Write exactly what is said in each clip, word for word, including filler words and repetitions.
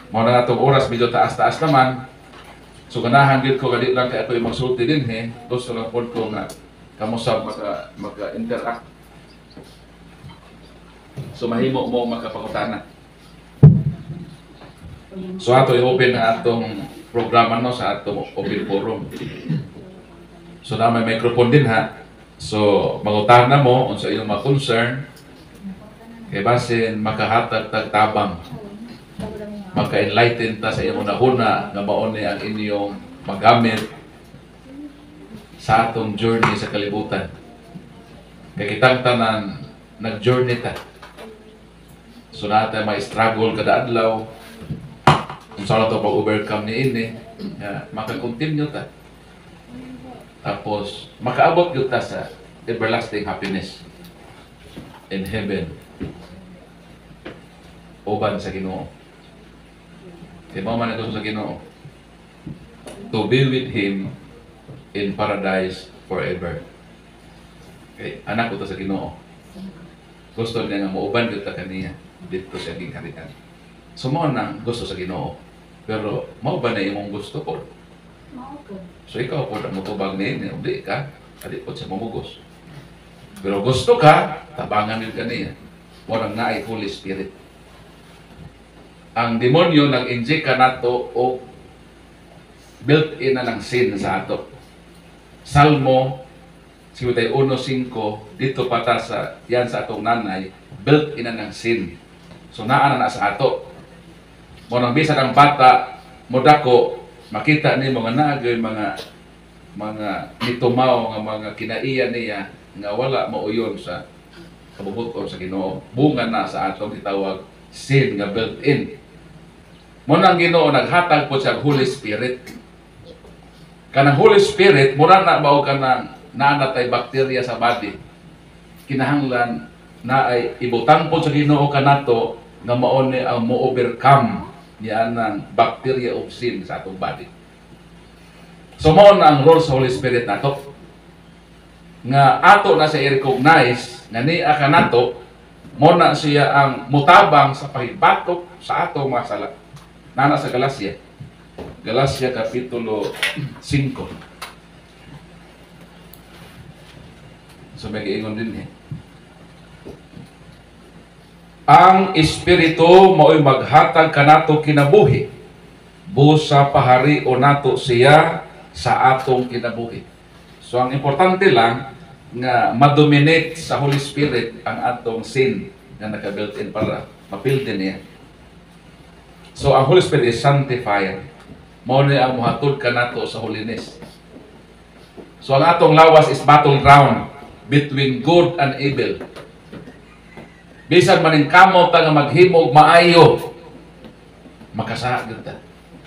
Mao na atong oras medyo taas-taas naman. So ganahan gyud ko kadi lang kay ako yung magsulti din he. Gusto lang pod ko nga kamo sa maka maka-interact. So mahimo mo makapangutana. So ato i-open na atong programa no sa atong open forum. So na may microphone din ha. So mangutana mo unsa iyong mga concern. Kay basin makahatag tag tabang. Maka-enlighten ta sa iyong unahuna nga mao ni ang inyong magamit sa atong journey sa kalibutan. Kay kitang tanan nag-journey ta. So natin may struggle kada adlaw. Kung saan ito pag-overcome ni ini, yeah, maka-continue ta. Tapos, makaabot yun ta sa everlasting happiness in heaven. Uban sa Ginoo. Kaya mo man ito sa Ginoo. To be with Him in paradise forever. Okay, anak ko to sa Ginoo. Gusto niya nga mauban yun ta kaniya dito sa gingkarikan. So mo na gusto sa Ginoo. Pero mao ba na imong gusto po? Mao po. So ikaw po na mutubag ni ini, hindi ka, adi po sa mamugos. Pero gusto ka, tabangan yun kaniya. Warang na ay Holy Spirit. Ang demonyo nag-inject ka na to o built-in na ng sin sa ato. Salmo one five, dito pata sa yan sa atong nanay, built-in na ng sin. So naa na sa ato. Mo nang bisa ng bata mo dako makita ni mga naagay mga mga nitumaw nga mga kinaiya niya nga wala mauyon sa kabubuton sa Ginoo. Bunga na sa atong gitawag sin nga built-in. Mo nang Ginoo naghatag po sa Holy Spirit. Kanang Holy Spirit mura na mao kanang naanatay bakterya sa body. Kinahanglan na ay ibutang po sa Ginoo kanato nga mao ni ang mo-overcome niya ng bacteria of sin sa atong body. So mao na ang role sa Holy Spirit nato. Nga ato na siya i-recognize nga niya kanato, mo na siya ang mutabang sa pahibatok sa atong mga sala. Nana sa Galacia. Galacia Kapitulo five. So may giingon din eh. Ang Espiritu mao'y maghatag kanato kinabuhi. Busa pahari o nato siya sa atong kinabuhi. So ang importante lang nga madominate sa Holy Spirit ang atong sin na naka-built-in para mapildi niya. So ang Holy Spirit is sanctifier. Mao ni ang muhatod kanato sa holiness. So ang atong lawas is battleground between good and evil. Bisan maning kamot nga maghimog maayo, makasagad ta.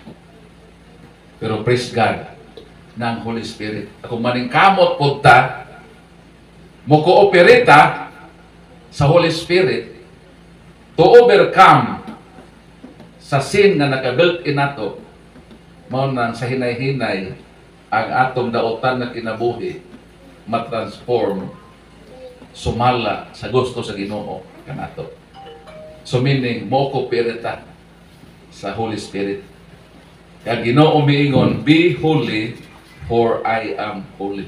Pero praise God ng Holy Spirit. Kung maning kamot po ta, mo cooperate ta sa Holy Spirit to overcome sa sin na naka-built-in nato, mao nang sa hinay-hinay ang atong daotan na kinabuhi matransform, sumala sa gusto sa Ginoo kanato. So meaning mo ko pirita sa Holy Spirit. Kaya Ginoo miingon, be holy for I am holy.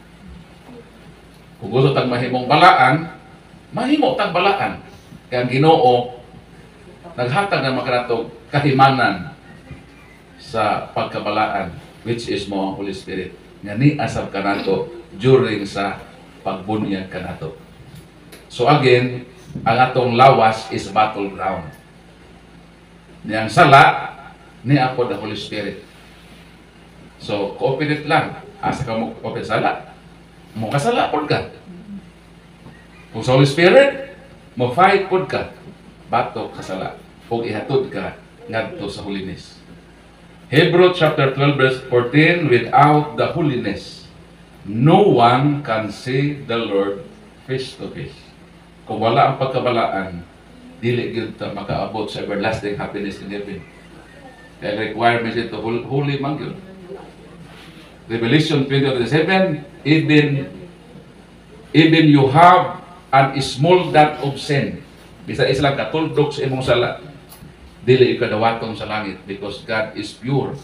Kung gusto tang mahimong balaan, mahimo tang balaan. Kaya Ginoo naghatag ng makanatog kahimanan sa pagkabalaan, which is mo ang Holy Spirit. Nga ni asab kanato during sa pagbunyag kanato. So again, ang atong lawas is battleground. Niyang sala, ni ako the Holy Spirit. So, cooperate lang. Asa ka mo cooperate sala? Mo kasala po ka. Kung sa Holy Spirit, mo fight po ka. Bato kasala. Kung ihatod ka, ngadto sa holiness. Hebrews chapter twelve verse fourteen, without the holiness, no one can see the Lord face to face. Kung wala ang pagkabalaan, dili gyud ta makaabot sa everlasting happiness in heaven. Kaya requirements ito, holy man yun. Revelation twenty seven, even even you have an small dot of sin. Bisa islang katuldok sa imong sala. dili ka dawaton sa langit because God is pure.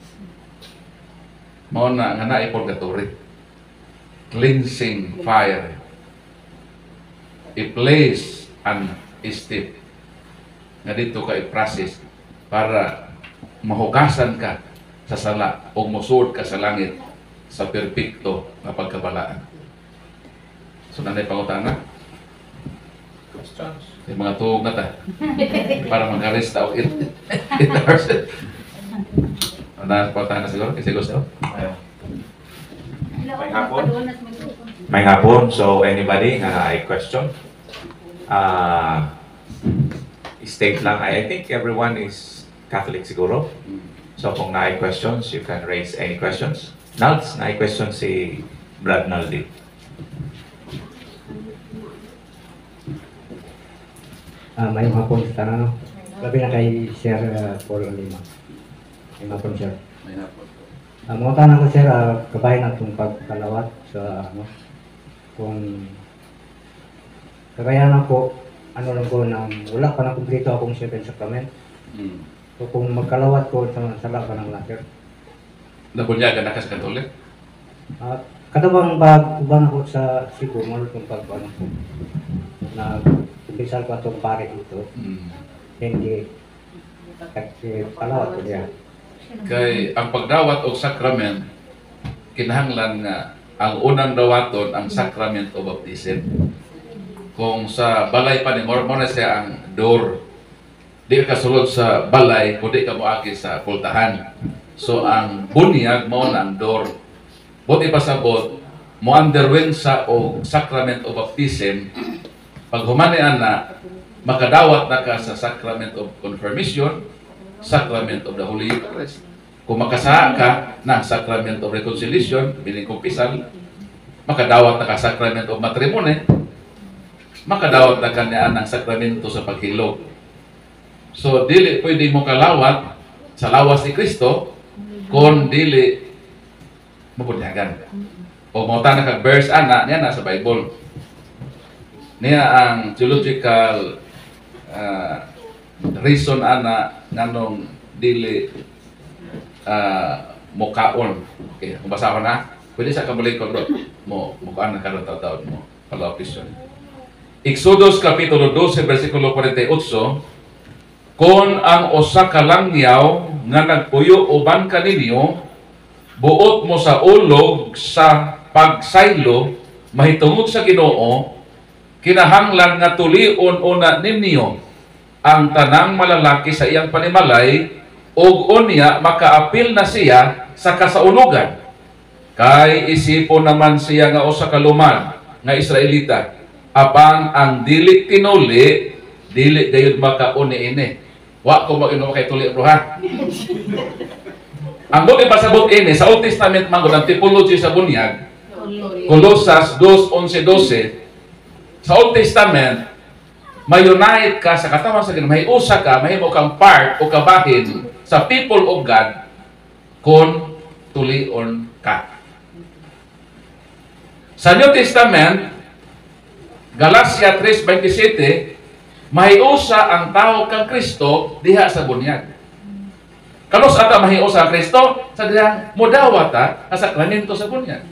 Mao na nga naay purgatory, cleansing fire, a place and a step nga dito ka i-process para mahugasan ka sa sala o musud ka sa langit sa perpekto nga pagkabalaan. So nanay pangutana, Questions? yung mga tuog na ta para mag-arrest o it it hurts. Ano pangutana siguro kasi gusto. Uh, May hapon? May hapon. So, anybody nga ay question? Uh, state lang. I think everyone is Catholic siguro. So, kung na ay questions, you can raise any questions. Nalds, na ay question si Brad Naldi. Ah, may hapon sa tanan, no? Labi na kay Sir uh, Paul Lima. May hapon, Sir. May hapon. Ah, mga tanong ko, Sir, uh, kabahin na itong pagkalawat sa, ano, kung kagaya na po, ano lang ko, na wala pa na kumplito akong seven sacrament. Hmm. So, kung magkalawat ko sa sala pa ng lahat, Sir. Nabunyagan na ka sa Katolik? Ah, katabang pag uban ako sa Cebu, malot kong pag, ano, na kumpisal ko itong pare dito, Hmm. hindi, kasi kalawat ko niya. Kay ang pagdawat og sakrament kinahanglan nga ang unang dawaton ang sacrament of baptism. Kung sa balay pa ni Mormon na siya ang door, di ka sulod sa balay kundi ka moagi sa pultahan. So ang bunyag mao na ang door. Buti pa sabot mo underwent sa og sacrament of baptism, pag humanian na makadawat na ka sa sacrament of confirmation, sacrament of the Holy Eucharist. Kung makasaha ka ng sacrament of reconciliation, biling kumpisal, makadawat na ka sacrament of matrimony, makadawat na ka niya ng sakramento sa paghilog. So, dili pwede mo kalawat sa lawas ni Kristo kung dili mabunyagan. O mauta na ka verse ana niya na sa Bible. Niya ang theological uh, reason ana nganong dili uh, mukaon. Okay, kung basa ko na, pwede sa kabalik ko bro. Mo mukaan na karon taw-taon mo. Palapis yun. Exodus Kapitulo twelve, versikulo forty-eight, kung ang usa ka langyaw nga nagpuyo uban kaninyo, buot mo sa ulog sa pagsaylo, mahitungod sa Ginoo, kinahanglan nga tulion una ninyo ang tanang malalaki sa iyang panimalay, ug unya makaapil na siya sa kasaulogan. Kay isipon naman siya nga usa ka lumad nga Israelita, apang ang dili tinuli, dili gayud makauni-ini. Wa ko mag-inom kay tuli bro ha. Ang buti pasabot ini sa Old Testament man ang typology sa bunyag, Colosas two eleven twelve. Sa Old Testament, may unite ka sa katawan sa Ginoo, may usa ka, mahimo kang part o kabahin sa people of God kung tulion ka. Sa New Testament, Galatia three twenty-seven, mahiusa ang tao kang Kristo diha sa bunyag. Kanos ata mahiusa ang Kristo sa diha modawat ta sa sakramento sa bunyag.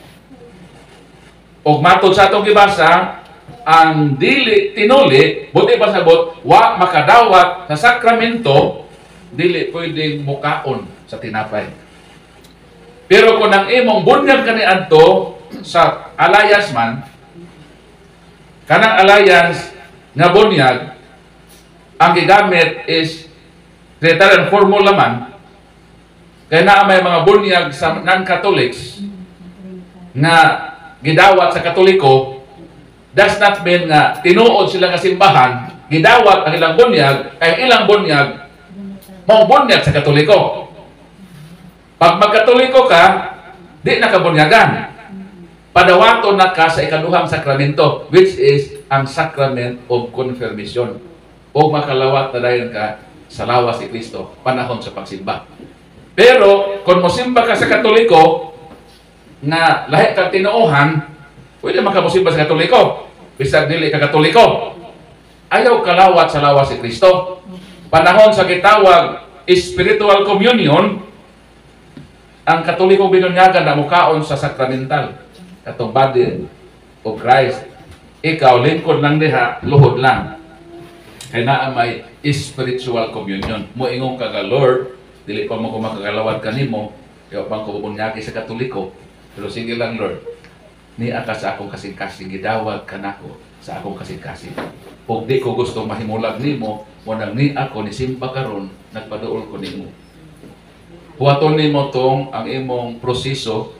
Og matod sa atong gibasa, ang dili tinuli, buti pa sabot, wa makadawat sa sakramento, dili pwedeng mukaon sa tinapay. Pero kung ang imong bunyag kaniadto sa alliance man, kanang alliance nga bunyag, ang gigamit is Trinitarian formula man, kaya na may mga bunyag sa non-Catholics nga gidawat sa Katoliko, does not mean nga tinuod sila nga simbahan, gidawat ang ilang bunyag, kaya ilang bunyag, mong bunyag sa Katoliko. Pag magkatoliko ka, di nakabunyagan. Padawato na ka sa ikaduhang sakramento, which is ang sacrament of confirmation. O makalawat na dayon ka sa lawas ni Kristo, panahon sa pagsimba. Pero, kung mosimba ka sa Katoliko, na lahi kang tinuohan, pwede makamusimba sa Katoliko. Bisag dili ka Katoliko. Ayaw kalawat sa lawas ni Kristo. panahon sa gitawag spiritual communion, ang Katoliko binunyagan na mukaon sa sakramental katong body of Christ. Ikaw lingkod lang diha, luhod lang. Kaya naa may spiritual communion. Moingon ka ka Lord, dili pa mo ko makakalawad kanimo, kaya pang ko bunyagi sa Katoliko. Pero sige lang Lord, niya ka sa akong kasing-kasing, gidawag ka nako sa akong kasing-kasing. Kung di ko gusto mahimulag nimo, mo nang ni ako ni simba karon, nagpaduol ko nimo. Huwaton nimo tong ang imong proseso.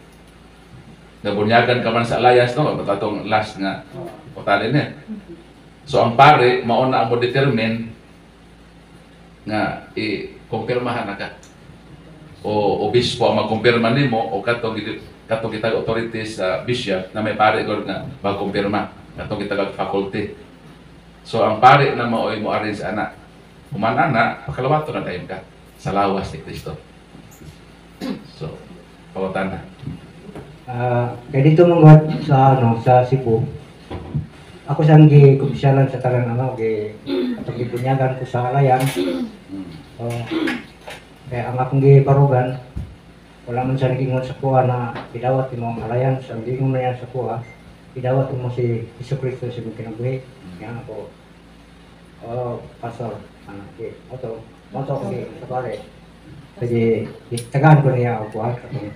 Nabunyagan ka man sa alliance, no? Matong last nga utalin eh. So ang pare, mauna ang mo determine nga i-kumpirmahan na ka. O obispo ang magkumpirma nimo o katong katong kitag authorities sa uh, bishop na may pare gud nga magkumpirma katong kitag faculty. So ang pare na maoy mo arrange ana. Human ana, pakalawato na dayon ka sa lawas ni Kristo. So, pawatan na. Ah, kaya dito mga sa ano sa Cebu. Ako sang gi kubisyalan sa tanan ano gi atong gibunyagan ko sa alayan. Oh. Kaya ang akong giparugan wala man sa nagingon sa kuha na idawat mo ang alayan sa gingon na yan sa kuha. Idawat mo si Jesucristo sa mga kinabuhi. Kaya ako oh pastor ano gi auto auto ko gi sa pare. Jadi tagaan ko niya ang kuha katong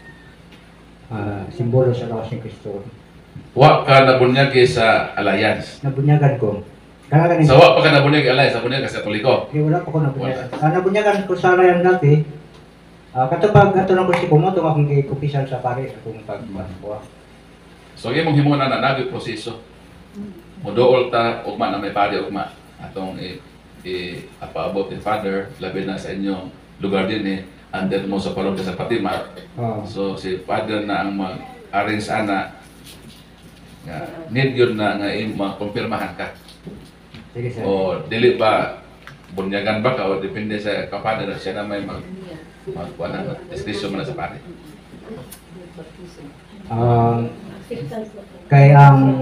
uh, simbolo sa lawas ni Kristo. Wa ka nabunyagi sa alliance. Nabunyagan ko. Kaya Sa wa pa ka nabunyagi alliance, nabunyagi sa Katoliko. Di wala pa ko nabunyagan. Ah, nabunyagan ko sa alayan dati. Ah, katapag ato na ko si Kumoto akong gikupisan sa pare akong pagkuha. So imong himuna na nagay proseso. Modool ta ugma na may pare ugma atong i, i apaabot ni Father labi na sa inyong lugar din eh under mo sa parokya sa Fatima. Oh. So si Father na ang mag-arrange ana nga need yun na nga i-kumpirmahan ka. Sige sir. O dili ba bunyagan ba ka o depende sa kapada na siya na may mag magkuha na desisyon mo na sa pare. Um, kay ang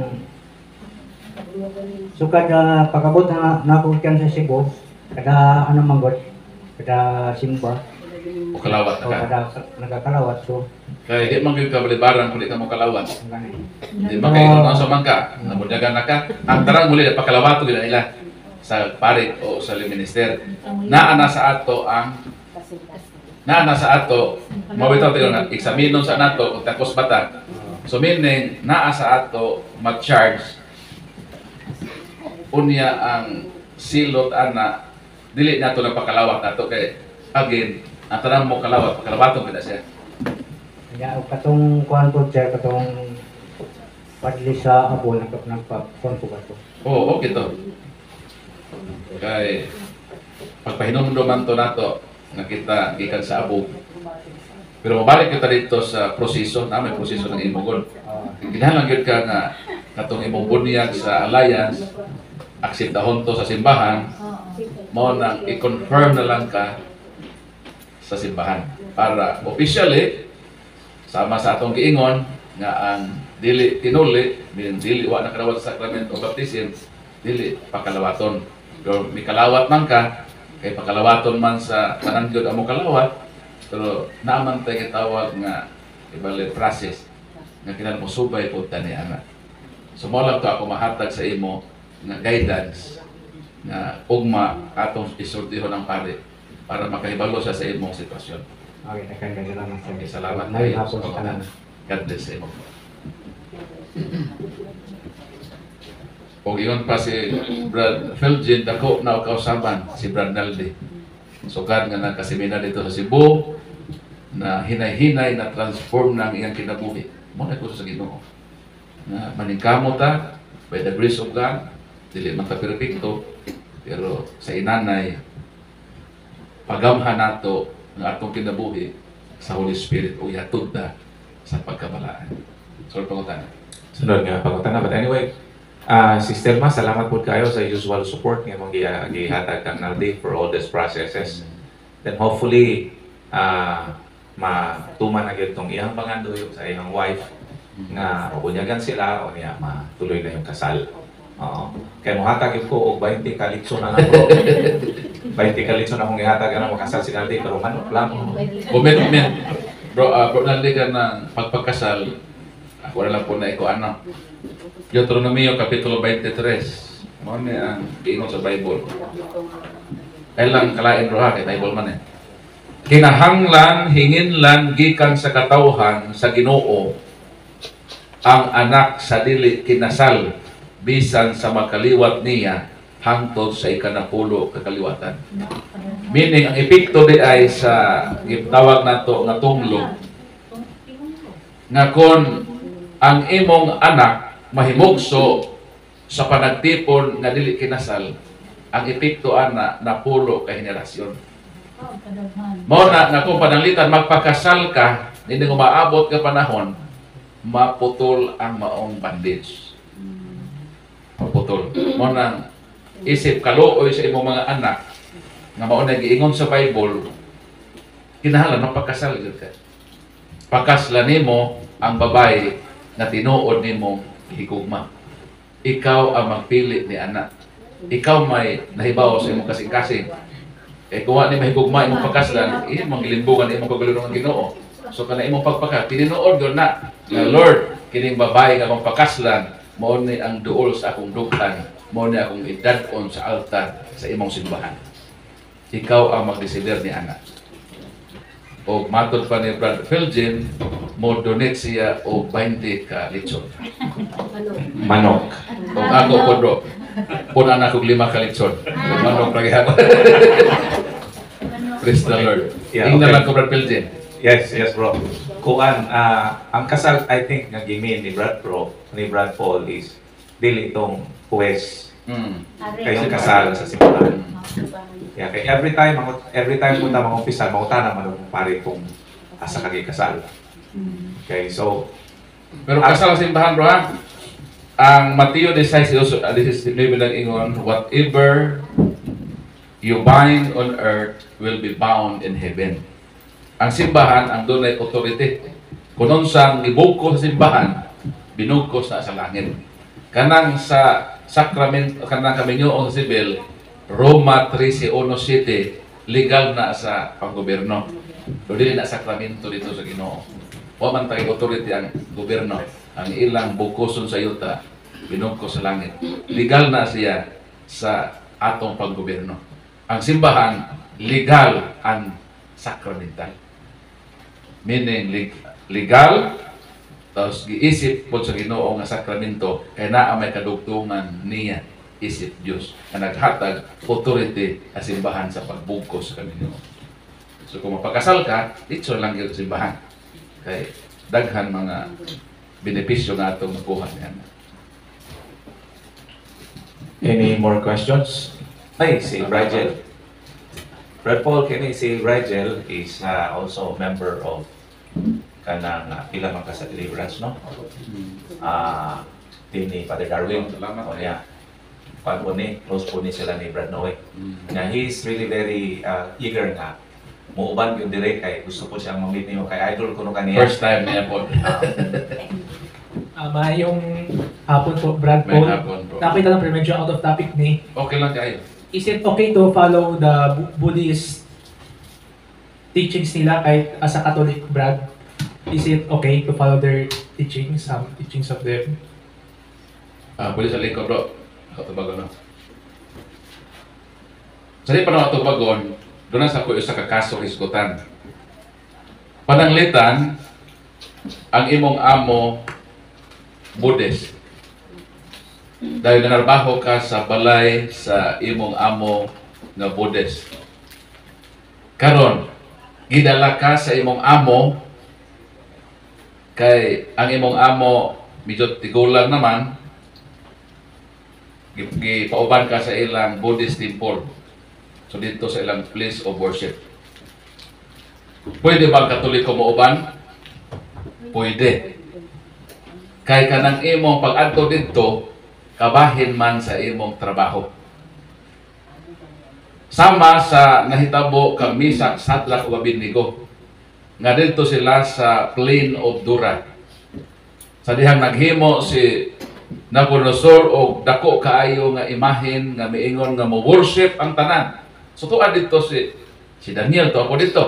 sukad na pagabot na nakukyan sa Cebu, kada ano manggot, kada simba, O kalawat o na ka. kada nagakalawat, so Kaya di man gyud ka balibaran kung di ka mo kalawat. ganun. Di ba kayo na sa mangka, nabunyagan na ka. Ang tarang muli pakalawato gid nila sa pare o sa minister. Naa na sa ato ang naa na sa ato mawitaw tayo na eksaminon sa nato kung tapos bata. So meaning naa sa ato mag-charge unya ang silot ana dili nato nagpakalawat nato kay again ang tarang mo kalawat pakalawato kita siya. Kaya o katong kuhan po sir, katong padli sa abo, nagpa-kuhan po ba ito? Oo, okay to. Kay pagpahinumduman to nato nakita gikan sa abo. Pero mabalik kita dito sa proseso, na may proseso ng imong Uh, Kinahanglan gyud ka nga katong imong bunyag sa alliance, akseptahon to sa simbahan, mo nang i-confirm na lang ka sa simbahan para officially sama sa atong giingon nga ang dili tinuli, meaning dili wa nakalawat sa sakramento o baptism, dili pakalawaton. Pero may kalawat man ka, kay pakalawaton man sa tanan gyud amo kalawat, pero naaman tay gitawag nga ibalik process nga kinahanglan mo subay pud tani ana. So mo lang to ako mahatag sa imo nga guidance nga ugma atong isultihon ang pare para makahibalo siya sa imong sitwasyon. okay, akan kagalaman sir. Okay, salamat May kayo hapon sa sa kanan. God bless sa imo. O ingon pa si Brad Felgen, dako na o kausaban si Brad Naldi. Sugad nga nagkasemina dito sa Cebu na hinay-hinay na transform na ang iyang kinabuhi. Mo na ko sa Ginoo. Na maningkamot ta by the grace of God, dili man ta perfecto, pero sa inanay pagamhan nato ang atong kinabuhi sa Holy Spirit o yatod na sa pagkamalaan. So, pangutan. Sunod nga pangutana. But anyway, uh, Sister Ma, salamat po kayo sa usual support nga mong giha- gihatag kang Naldi for all these processes. Then hopefully, uh, matuman na gyud tong iyang pangandoyo sa iyang wife nga mabunyagan sila o niya matuloy na yung kasal. Oo. Kaya muhatag ko og twenty ka litso na lang bro. twenty ka litson akong ihatag na makasal si Naldi pero manok lang. Comment, comment. Bro, uh, bro, naldi ka ng pagpagkasal. Ako na lang po na iko ano. Deuteronomio Kapitulo twenty-three. Mo ni ang giingon sa Bible. Kailang kalain bro ha, kay Bible man eh. Kinahanglan, hinginlan, gikan sa katawhan sa Ginoo ang anak sa dili kinasal bisan sa makaliwat niya hangtod sa ikanapulo kakaliwatan. Meaning, ang epekto di ay sa gitawag nato nga tunglo nga kon ang imong anak mahimugso sa panagtipon nga dili kinasal, ang epekto ana napulo ka henerasyon. Mao na nga kung pananglitan magpakasal ka, hindi nga maabot ka panahon, maputol ang maong bandage. Maputol. Mao na isip kaluoy sa imong mga anak nga mao na giingon sa Bible, kinahanglan magpakasal gyud ka. Pakaslan nimo ang babae na tinuod nimo higugma. Ikaw ang magpili ni anak. Ikaw may nahibaw sa imong kasing-kasing. Eh kung ni mahigugma imong pakaslan, imong gilimbugan imong kagalingon ng Ginoo. So kana imong pagpaka, tinuod gyud na nga Lord, kining babae nga akong pakaslan, mao ni ang duol sa akong dughan, mao ni akong idad-on sa altar sa imong simbahan. Ikaw ang magdesider ni anak. O matod pa ni Brad Philgin, mo donate siya o twenty ka litson. Manok. O ako po bro, punan ako lima ka litson. Manok lagi ako. Praise the Lord. Yeah, Ingnan okay. lang ko Brad Philgin. Yes, yes bro. Kuan, ah, ang kasal I think nga gimin ni Brad Pro, ni Brad Paul is dili itong huwes Mm. kayo kasal sa simbahan. Yeah, kay every time ako every time punta mga opisan, mangutana man og pare kung asa ka kasal. Okay, so Pero kasal sa simbahan bro ha. Ang Mateo sixteen lang ingon, whatever you bind on earth will be bound in heaven. Ang simbahan ang dunay authority. Kung unsang gibuko sa simbahan, binugkos na sa langit. Kanang sa sakramento, kanang kaminyoon sa sibil, Roma three seventeen, legal na sa panggobyerno. Pero dili na sakramento dito sa Ginoo. Wa man tay authority ang gobyerno. Ang ilang bukoson sa yuta, binugkos sa langit. Legal na siya sa atong panggobyerno. Ang simbahan, legal ang sacramental. Meaning, leg- legal, tapos giisip po sa Ginoo nga sakramento, kaya naa may kadugtungan niya, isip Diyos, na naghatag authority sa simbahan sa pagbugkos sa Ginoo. So kung mapakasal ka, dito lang yung simbahan. Kaya daghan mga benepisyo nga itong makuha niya. any more questions? Ay, si Rigel. Brad Paul, kini si Rigel is uh, also a member of kanang uh, pila man ka sa deliverance, no? Ah, team ni Father Darwin. Salamat. Oh, yeah. Pag po ni, close po ni sila ni Brad Noe. Na he's really very uh, eager nga. Muuban yung direct kay gusto po siyang mamit niyo kay idol ko no kaniya. First time niya po. Ah, yung hapon po, Brad May Paul. hapon po. Nakita lang, pero medyo out of topic ni. Okay lang kayo. Is it okay to follow the Bu- Buddhist teachings nila kahit as a Catholic, Brad? Is it okay to follow their teachings, some teachings of them? Ah, pwede sa likod bro. Ako tubagon na. Sa di pa na ako tubagon, doon na sa kuyo sa kakaso isgutan. Pananglitan, ang imong amo, Buddhist. Dahil nanarbaho ka sa balay sa imong amo nga Buddhist. Karon, gidala ka sa imong amo, kay ang imong amo medyo tigulang naman, gipauban ka sa ilang Buddhist temple. So dito sa ilang place of worship. Pwede ba ang Katoliko mauban? Pwede. Kay kanang imong pag-adto dito, kabahin man sa imong trabaho. Sama sa nahitabo kang misa sa Sadlak o Abednego. Nga dito sila sa plain of Dura. Sa dihang naghimo si Nabucodonosor og dako kaayo nga imahen nga miingon nga mo worship ang tanan. So tuwa dito si si Daniel, to ako dito.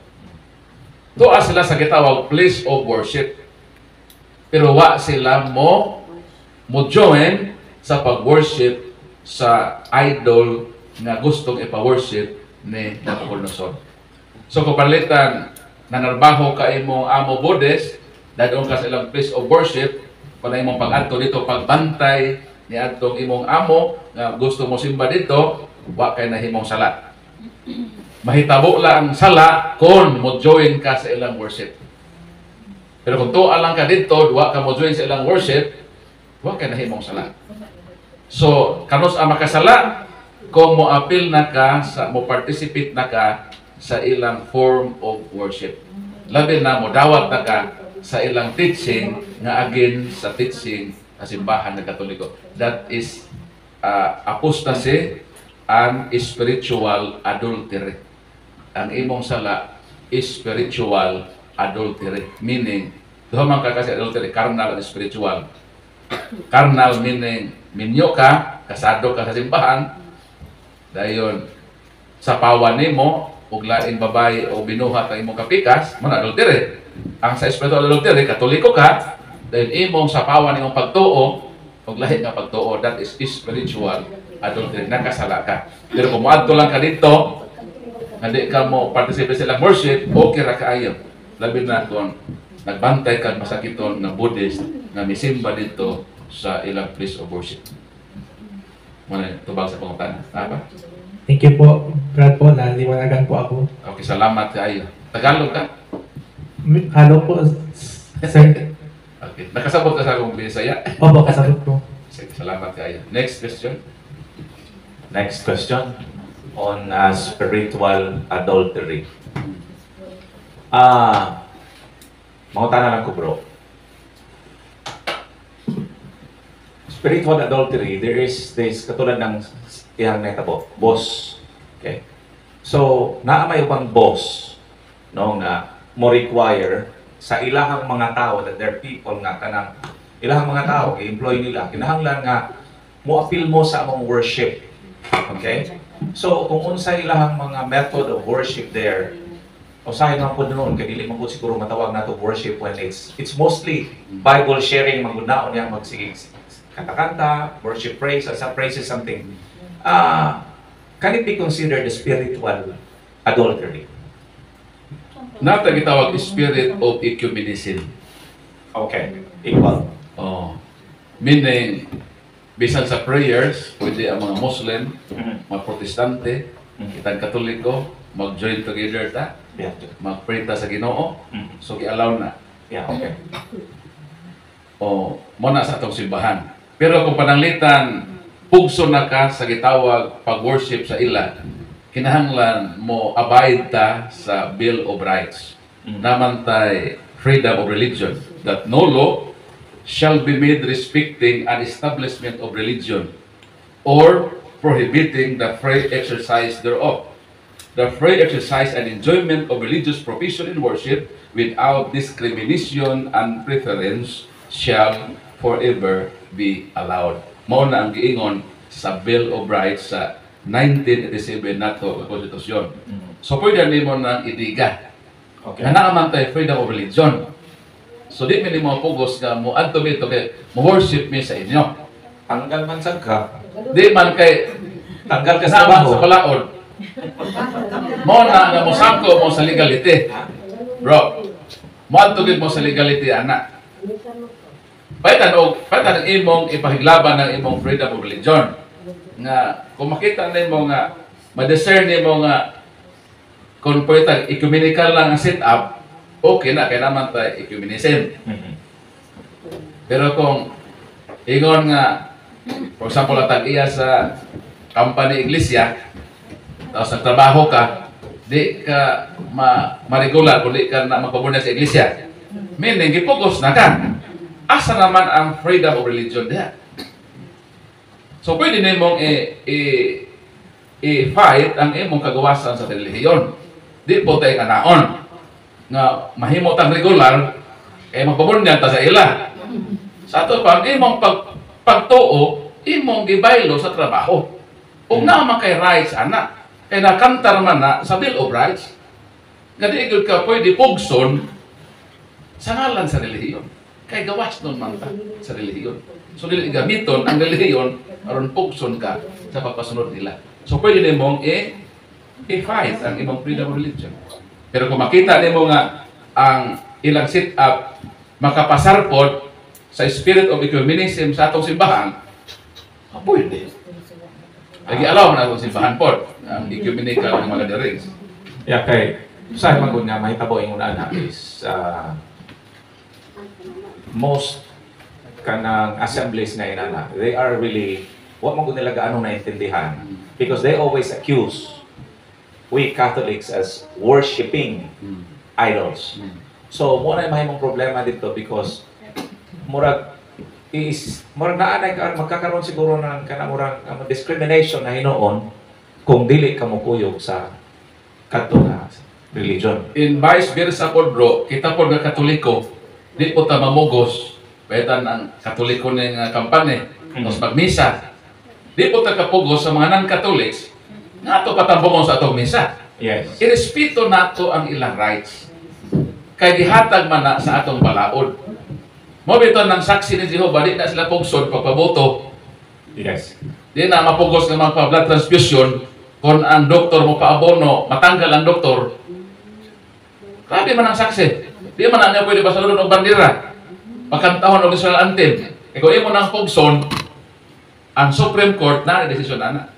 Tuwa sila sa gitawag place of worship. Pero wa sila mo mo join sa pag-worship sa idol nga gustong ipa-worship ni Nabucodonosor. So kung palitan nanarbaho ka imong amo Buddhist, dadong ka sa ilang place of worship, kung imong pag-adto dito, pagbantay ni adtong imong amo nga gusto mo simba dito, wa kay nahimong sala. Mahitabo lang ang sala kung mo join ka sa ilang worship. Pero kung tuwa lang ka dito, wa ka mo join sa ilang worship, wa kay nahimong sala. So, kanos ang makasala kung mo appeal na ka, sa, mo participate na ka sa ilang form of worship. Labi na mo dawat na ka sa ilang teaching nga agin sa teaching sa simbahan ng Katoliko. That is uh, apostasy and spiritual adultery. Ang imong sala is spiritual adultery. Meaning, duha man ka kasi adultery, carnal and spiritual. Carnal meaning, minyo ka, kasado ka sa simbahan, dayon sa pawan nimo ug laing babae o binuhat ang imong kapikas, man adultery. Ang sa spiritual adultery, katoliko ka, dahil imong sa pawan imong pagtuo ug lahi nga pagtuo, that is spiritual adultery, nakasala ka. Pero kung moadto lang ka dito, hindi ka mo participate sa ilang worship, okay ra kaayo. Labi na kung nagbantay ka masakiton na Buddhist na misimba dito sa ilang place of worship. Muna tubag sa pangutana. Apa? Thank you po, Brad po, naliwanagan po ako. Okay, salamat kaayo. Tagalog ka? Hello po, sir. Okay. Nakasabot ka sa akong Bisaya? Opo, kasabot po. Sige, salamat kaayo. Next question. Next question on uh, spiritual adultery. Ah, uh, mangutana lang ko, bro. Spiritual adultery, there is this katulad ng iyang netabo, boss. Okay? So, naa may ubang boss no nga mo require sa ilahang mga tao, that their people nga kanang ilahang mga tao, i-employ nila, kinahanglan nga mo appeal mo sa among worship. Okay? So, kung unsa ilahang mga method of worship there, usahay naman po doon, kaya dili man po siguro matawag nato worship when it's it's mostly Bible sharing, magudnaon niya magsigig kanta-kanta, worship praise, as a praise is something. Uh, can it be considered a spiritual adultery? Nata gitawag spirit of ecumenism. Okay, equal. Oh. Meaning, bisan sa prayers, pwede ang mga Muslim, mga Protestante, kitang Katoliko, mag-join together ta, Yeah. mag-pray ta sa Ginoo, Mhm. so i-allow na. Yeah, okay. O, muna sa atong simbahan. Pero kung pananglitan, pugso na ka sa gitawag pag-worship sa ila, kinahanglan mo abide ta sa Bill of Rights. Mm. Namantay freedom of religion, that no law shall be made respecting an establishment of religion or prohibiting the free exercise thereof. The free exercise and enjoyment of religious profession and worship without discrimination and preference shall forever be allowed. Mao na ang giingon sa Bill of Rights sa nineteen eighty-seven nato nga konstitusyon. So pwede nimo nang idiga. Okay. Nga naaman tayo freedom of religion. So di mi mo pugos nga mo adto bito kay mo worship mi sa inyo. Tanggal man sad ka. Di man kay Tanggal ka sa kasama trabaho. sa palaod. Mo na nga mo sangko mo sa legality. Bro, mo adto gid mo sa legality ana. Paitan og paitan ang imong ipahiglaban ng imong freedom of religion. Nga kung makita nimo nga ma-discern nimo nga kung paitan ecumenical lang ang setup, okay na kay naman ta ecumenism. Mhm. Pero kung ingon nga for example atag iya sa company iglesia, tapos nagtrabaho ka, di ka ma ma-regular kung di ka na magpabunas sa iglesia. Meaning gipugos na ka. Asa naman ang freedom of religion diha? So pwede nimong i, i, i-fight ang imong kagawasan sa relihiyon. Di po tayo kanaon nga mahimo tang regular kay magpabunyag ta sa ila. Sa ato pa, ang imong pag, pagtuo, imong gibaylo sa trabaho. Ug na man kay rights ana. Kaya nakantar man na sa Bill of Rights, nga di igod ka pwede pugson sa ngalan sa relihiyon. Kaya gawas nun man ta sa relihiyon. So dili gamiton ang relihiyon aron pugson ka sa pagpasunod nila. So pwede nimong i- i-fight ang imong freedom of religion. Pero kung makita nimo nga ang ilang sit-up makapasarpod sa spirit of ecumenism sa atong simbahan, ah, pwede. Lagi alaw na atong simbahan po ang ecumenical ng mga gatherings. Yeah, kay sa magud nga mahitabo ingon ana is uh, most kanang assemblies na inana, they are really wa man gud nila gaano naintindihan because they always accuse we Catholics as worshiping idols. So mo na mahimong problema dito because murag is murag naa na ka magkakaroon siguro ng kana murag um, discrimination na hinuon kung dili ka mukuyog sa kadto nga religion. In vice versa po bro, kita po nga Katoliko, di po ta mamugos, paitan ang Katoliko ng uh, kampanya, Mm. tapos magmisa. Di po ta kapugos sa mga non-Catholics, nga ito patambong sa atong misa. Yes. Irespeto nato ang ilang rights. Kay gihatag man na sa atong balaod. Mo bitaw ng saksi ni Jehovah, di na sila pugsod pagpaboto. Yes. Di na mapugos ng mga blood transfusion kung ang doktor mo paabono, matanggal ang doktor. Grabe man ang saksi. Di man na niya pwede basalunod ng bandera. Pagkantahon ng national anthem. E kung imo nang pugson, ang Supreme Court na desisyon na na.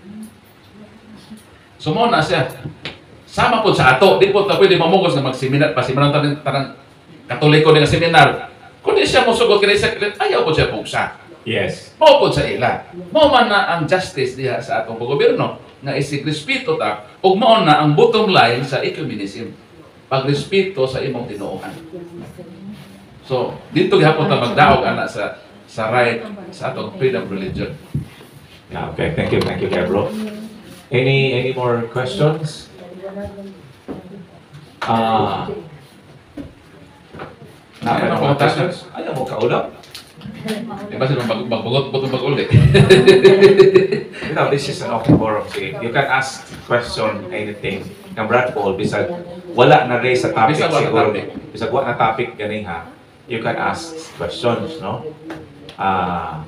So mo na siya. Sama po sa ato, di po ta pwede mamugos na magseminar, pasiminar tanang tanang Katoliko nga seminar. Kung di siya musugot kini sa ayaw po siya pugsa. Yes. Mao po sa ila. Mao man na ang justice diha sa atong gobyerno nga isigrespeto ta ug mao na ang bottom line sa ecumenism. Pagrespeto sa imong tinuohan. So, dito gihapon ta magdaog ana sa sa right sa atong freedom of religion. Yeah, okay, thank you, thank you, Gabriel. Any any more questions? Ah. Uh, Ayaw ano mo mga kaulap? questions? Ayaw mo kaulap? Di ba sila mag magbugot butong mag-uli? You know, this is an open forum. See, you can ask question anything. Kang Brad Paul, bisag wala na raise sa topic Bisag wala na siguro. topic. Bisag wala na topic ganing ha. You can ask questions, no? Ah.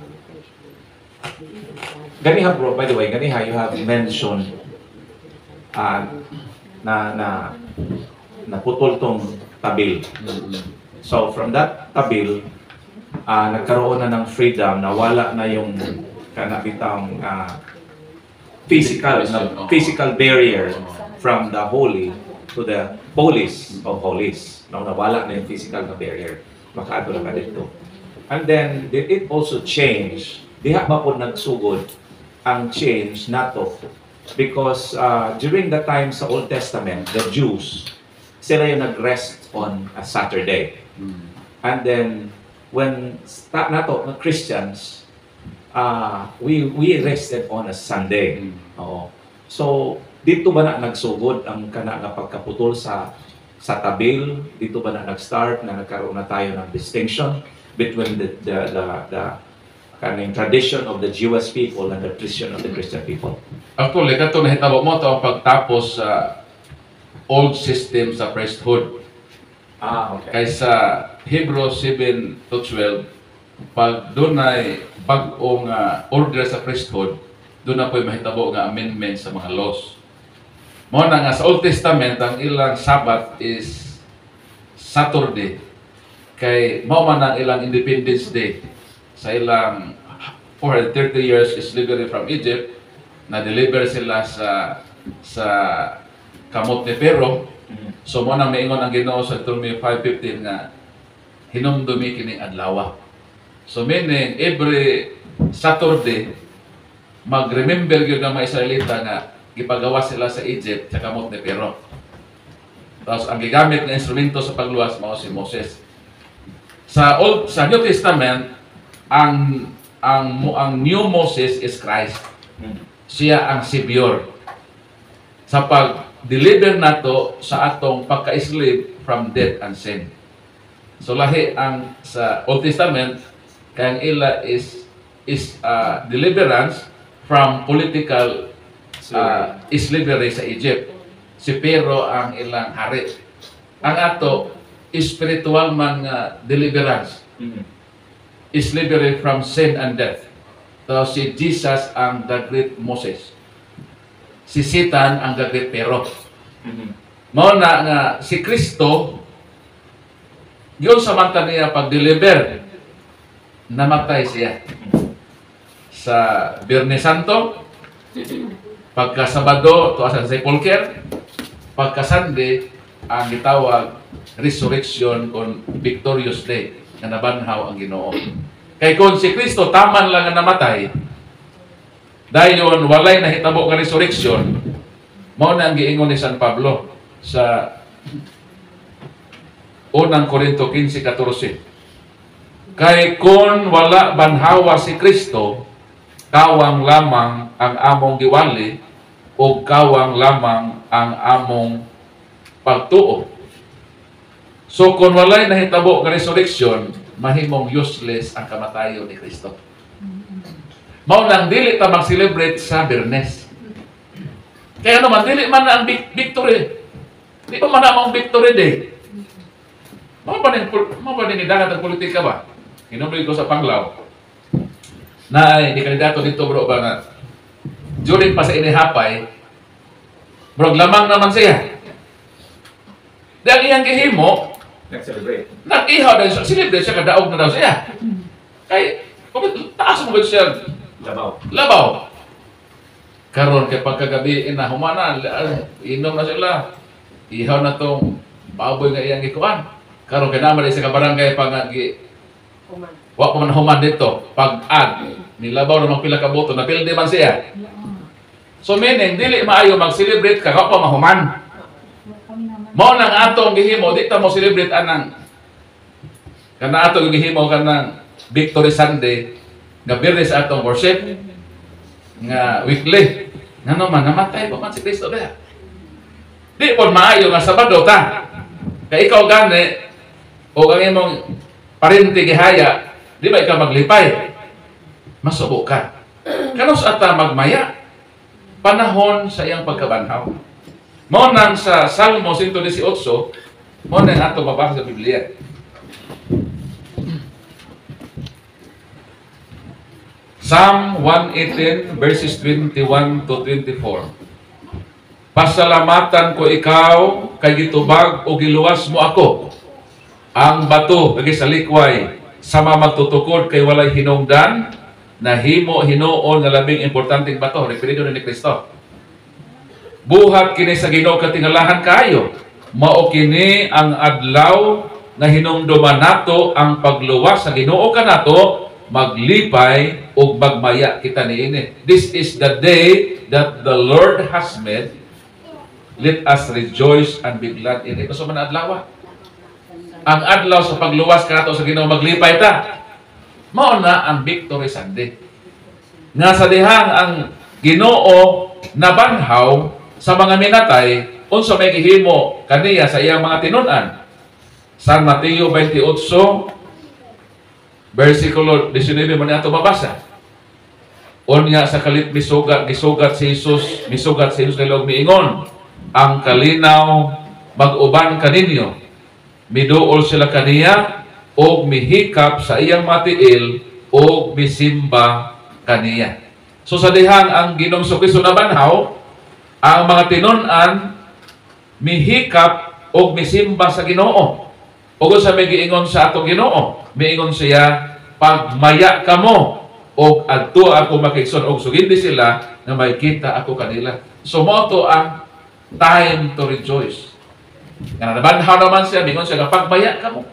Ganiha bro, by the way, ganiha you have mentioned uh, na na naputol tong tabil. So from that tabil, uh, nagkaroon na ng freedom na wala na yung kanabitang uh, physical na, physical barrier from the holy to the holies of holies. No, nawala na yung physical na barrier. Makaado na ka dito. And then did it also change? Diha ba po nagsugod ang change nato? Because uh, during the time sa Old Testament, the Jews, sila yung nag-rest on a Saturday. And then, when sta- nato, na Christians, uh, we we rested on a Sunday. Oo. So, dito ba na nagsugod ang kana nga pagkaputol sa sa tabil? Dito ba na nag-start na nagkaroon na tayo ng distinction between the the the, the kaning tradition of the Jewish people and the tradition of the Christian people? Actually, kato nahitabo mo to ang pagtapos sa old system sa priesthood. Ah, okay. Kaysa Hebrews seven to twelve, pag doon ay bag-ong uh, order sa priesthood, doon na po'y mahitabo nga amendment sa mga laws. Mo na nga sa Old Testament, ang ilang Sabbath is Saturday. Kay mo man ang ilang Independence Day. Sa ilang four hundred thirty years is slavery from Egypt, na-deliver sila sa sa kamot ni Pero. So mo nang maingon ang Ginoo sa Deuteronomy five fifteen nga hinumdumi kining adlaw. So meaning every Saturday mag-remember gyud ang mga Israelita nga gipagawa sila sa Egypt sa kamot ni Pero. Tapos ang gigamit nga instrumento sa pagluwas mao si Moses. Sa Old sa New Testament ang ang ang new Moses is Christ. Siya ang Savior. Sa pag-deliver nato sa atong pagka-slave from death and sin. So lahi ang sa Old Testament kay ang ila is is uh, deliverance from political uh, slavery sa Egypt. Si Pero ang ilang hari. Ang ato, spiritual man nga deliverance. Mhm. Slavery from sin and death. So si Jesus ang the great Moses. Si Satan ang the great Pero. Mhm. Mao na nga si Kristo yun samantala niya pag-deliver, namatay siya. Sa Biyernes Santo, pagka Sabado, tuwa sa sepulcher, pagka Sunday, ang gitawag resurrection on victorious day, na nabanhaw ang Ginoo. Kay kung si Kristo taman lang nga namatay, dayon walay nahitabo nga resurrection, mao na ang giingon ni San Pablo sa unang Korinto fifteen fourteen. Kay kung wala banhawa si Kristo, kawang lamang ang among giwali o kawang lamang ang among pagtuo. So kung walay nahitabo nga resurrection, mahimong useless ang kamatayon ni Kristo. Mao nang dili ta mag-celebrate sa Biyernes. Kaya naman dili man na ang victory. Di pa man na ang victory day. Mao ba ning mao ba ning dagat ang politika ba? Hinuloy ko sa Panglao. Na hindi kandidato dito bro ba na during pa sa inihapay, bro, lamang naman siya. Dahil iyang gihimo, Nag-celebrate. nag-ihaw dahil siya, celebrate siya, kadaog na daw siya. Kay, taas mo ba siya, Labaw. labaw. Karon kay pagkagabi, inahumana, inom na sila. Ihaw na tong baboy nga iyang gikuan. Karon kay naman sa kabarangay pag gi wa pa man human dito. Pag-ad, nilabaw na mga pila ka boto, napildi man siya. So meaning, dili maayo mag-celebrate ka, wa pa mahuman. Mao nang atong gihimo, di ta mo celebrate anang kana atong gihimo kanang Victory Sunday, nga Biyernes atong worship, nga weekly. Ngano man, namatay pa man si Kristo ba? Di po maayo nga Sabado ta. Kaya ikaw gani, o ang imong parinti gihaya, di ba ikaw maglipay? Masubo ka. Kano sa ata magmaya? Panahon sa iyang pagkabanhaw. Mo nang sa Salmo one eighteen, mo nang ato mabasa sa Biblia. Psalm one eighteen verses twenty-one to twenty-four. Pasalamatan ko ikaw kay gitubag o giluwas mo ako. Ang bato lagi sa likway sama magtutukod kay walay hinungdan na himo hinuon nga labing importanteng bato, referido ni Kristo. Buhat kini sa Ginoo katingalahan kayo. Mao kini ang adlaw nga hinumduman nato ang pagluwas sa Ginoo kanato, maglipay ug magmaya kita niini. This is the day that the Lord has made. Let us rejoice and be glad in it. So man adlaw. Ang adlaw sa pagluwas kanato sa Ginoo, maglipay ta. Mao na ang Victory Sunday. Nga sa dihang ang Ginoo nabanhaw sa mga minatay, unsa may gihimo kaniya sa iyang mga tinun-an. San Mateo twenty-eight versikulo nineteen man ato mabasa. Unya sa kalit misugat gisugat si Jesus, misugat si Jesus nilog miingon, ang kalinaw mag-uban kaninyo. Miduol sila kaniya o mihikap sa iyang matiil o misimba kaniya. So sa dihang ang Ginoong Kristo nabanhaw, ang mga tinun-an mihikap o misimba sa Ginoo. O sa may giingon sa atong Ginoo, miingon siya, pagmaya kamo o adto ako makigson og sugindi sila na makita ako kanila. So mo to ang time to rejoice. Nga nabanhaw naman siya, mingon siya, pagmaya kamo.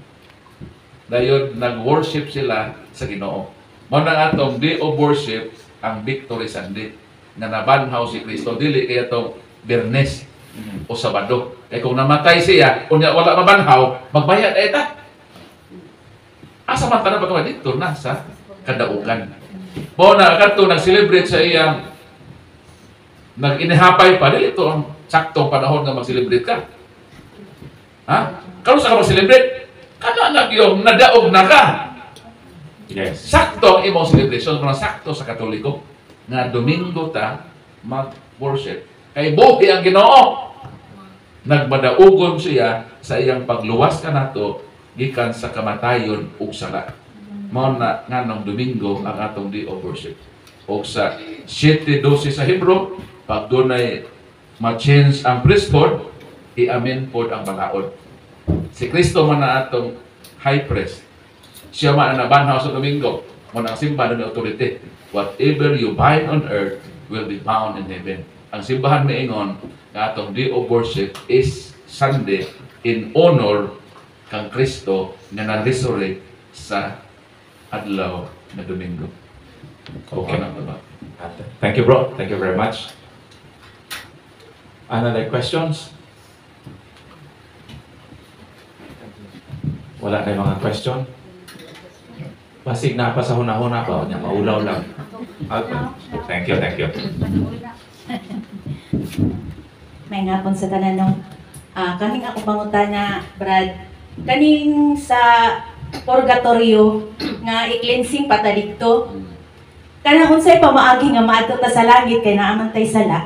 Dayon nag-worship sila sa Ginoo. Mao na atong day of worship ang Victory Sunday. Nga nabanhaw si Kristo, dili kaya itong Biyernes o Sabado. Kaya kung namatay siya, kung wala mabanhaw, magbayad ay ta. Asa man tanan ba dito na sa kadaugan. Mo na kadto nag-celebrate sa iyang nag-inihapay pa, dili ito ang saktong panahon nga mag-celebrate ka. Ha? Kano sa ka mag-celebrate? Kana na yung nadaog na ka. Yes. Sakto ang imong celebration, mga sakto sa Katoliko. Nga Domingo ta, mag-worship. Kay buhi ang Ginoo. Nagmadaugon siya sa iyang pagluwas kanato gikan sa kamatayon ug sala. Mao na nganong Domingo ang atong day of worship. O sa seven twelve sa Hebro, pag dunay ma-change ang priesthood, i-amen pod ang balaod. Si Kristo man na atong high priest. Siya man ang nabanhaw sa Domingo. Mo ang simbahan ng authority. Whatever you bind on earth will be bound in heaven. Ang simbahan miingon nga atong day of worship is Sunday in honor kang Kristo nga na-resurrect sa adlaw na Domingo. Okay na ba? Thank you, bro. Thank you very much. Another questions? Wala kayong mga question? Basig na pa sa huna-huna pa. Niya, maulaw lang. Okay. Thank you, thank you. May ngapon sa tanan no. Ah, kaning ako pangutana, Brad. Kaning sa purgatorio nga i-cleansing pata didto. Kanang unsay pamaagi nga maadto ta sa langit kay naaman tay sala.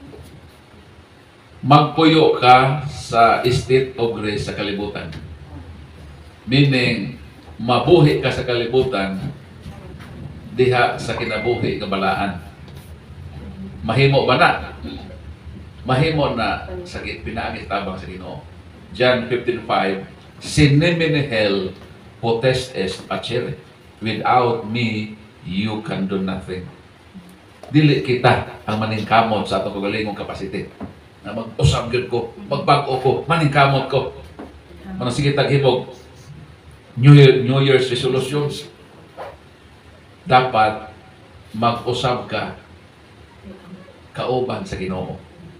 Magpuyo ka sa state of grace sa kalibutan. Meaning, mabuhi ka sa kalibutan diha sa kinabuhi nga balaan. Mahimo ba na? Mahimo na sa pinaagi tabang sa Ginoo. John fifteen five, Sine me nihil potest est facere. Without me, you can do nothing. Dili kita ang maningkamot sa atong kagalingong kapasite. Na mag-usab gyud ko, magbago ko, maningkamot ko. Manang sige taghimog New Year, New Year's resolutions. Dapat mag-usab ka kauban sa Ginoo.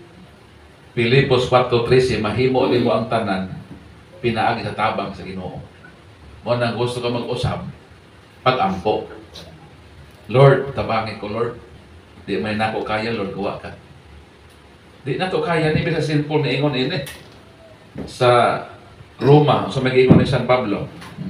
Pilipos four thirteen, mahimo nimo ang tanan pinaagi sa tabang sa Ginoo. Mo nang gusto ka mag-usab, pag-ampo. Lord, tabangin ko, Lord. Di may nako kaya, Lord, gawa ka. Di na to kaya, ni sa sinful na ingon ini. Sa Roma, sa may ingon ni San Pablo.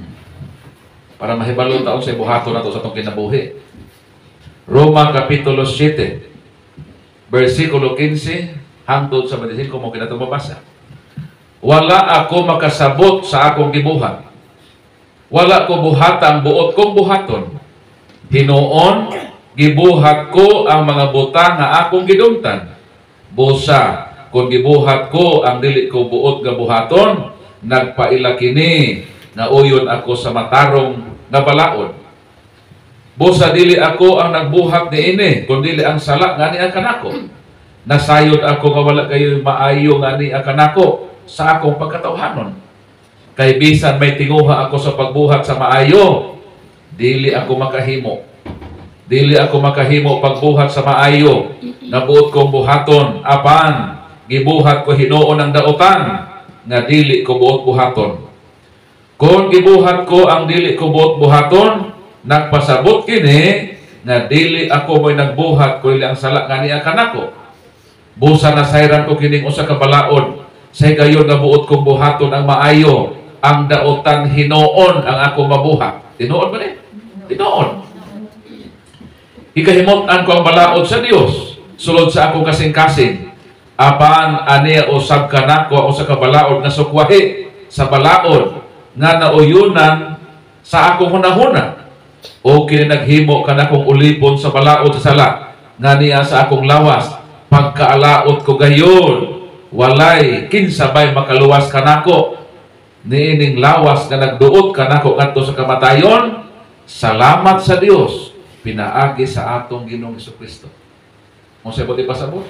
Para mahibalo taon sa buhato na to sa itong kinabuhi. Roma Kapitulo seven, versikulo fifteen, hangtod sa twenty-five mo kinatong mabasa. Wala ako makasabot sa akong gibuhat. Wala ko buhatang buot kong buhaton. Hinoon, gibuhat ko ang mga butang nga akong gidumtan. Busa, kung gibuhat ko ang dili ko buot nga buhaton, nagpaila kini na uyon ako sa matarong nga balaod. Busa dili ako ang nagbuhat niini, kung dili ang sala nga ni ang kanako. Nasayod ako nga wala kayo maayo nga ni ang kanako sa akong pagkatawhanon. Kay bisan may tinguha ako sa pagbuhat sa maayo, dili ako makahimo. Dili ako makahimo pagbuhat sa maayo. Nabuot kong buhaton, apan gibuhat ko Hinuon ang daotan, nga dili ko buot buhaton. Kung gibuhat ko ang dili ko buot buhaton, nagpasabot kini nga dili ako mo'y nagbuhat ko ang sala nga niya kanako. Busa na sayran ko kining usa ka balaod, say gayon nga buot kong buhaton ang maayo, ang daotan Hinuon ang ako mabuhat. Tinuod ba ni? Tinuod. Ikahimot-an ko ang balaod sa Dios, sulod sa akong kasing-kasing. Apan aniya usab kanako usa ka balaod nga sukwahi sa balaod nga nauyunan sa akong hunahuna. O kini naghimo kanakong ulipon sa balaod sa sala nga niya sa akong lawas. Pagkaalaot ko gayon, walay kinsabay makaluwas kanako. Niining lawas nga nagduot kanako ngadto sa kamatayon. Salamat sa Dios pinaagi sa atong Ginoong Jesucristo. Mo sa buti pasabot.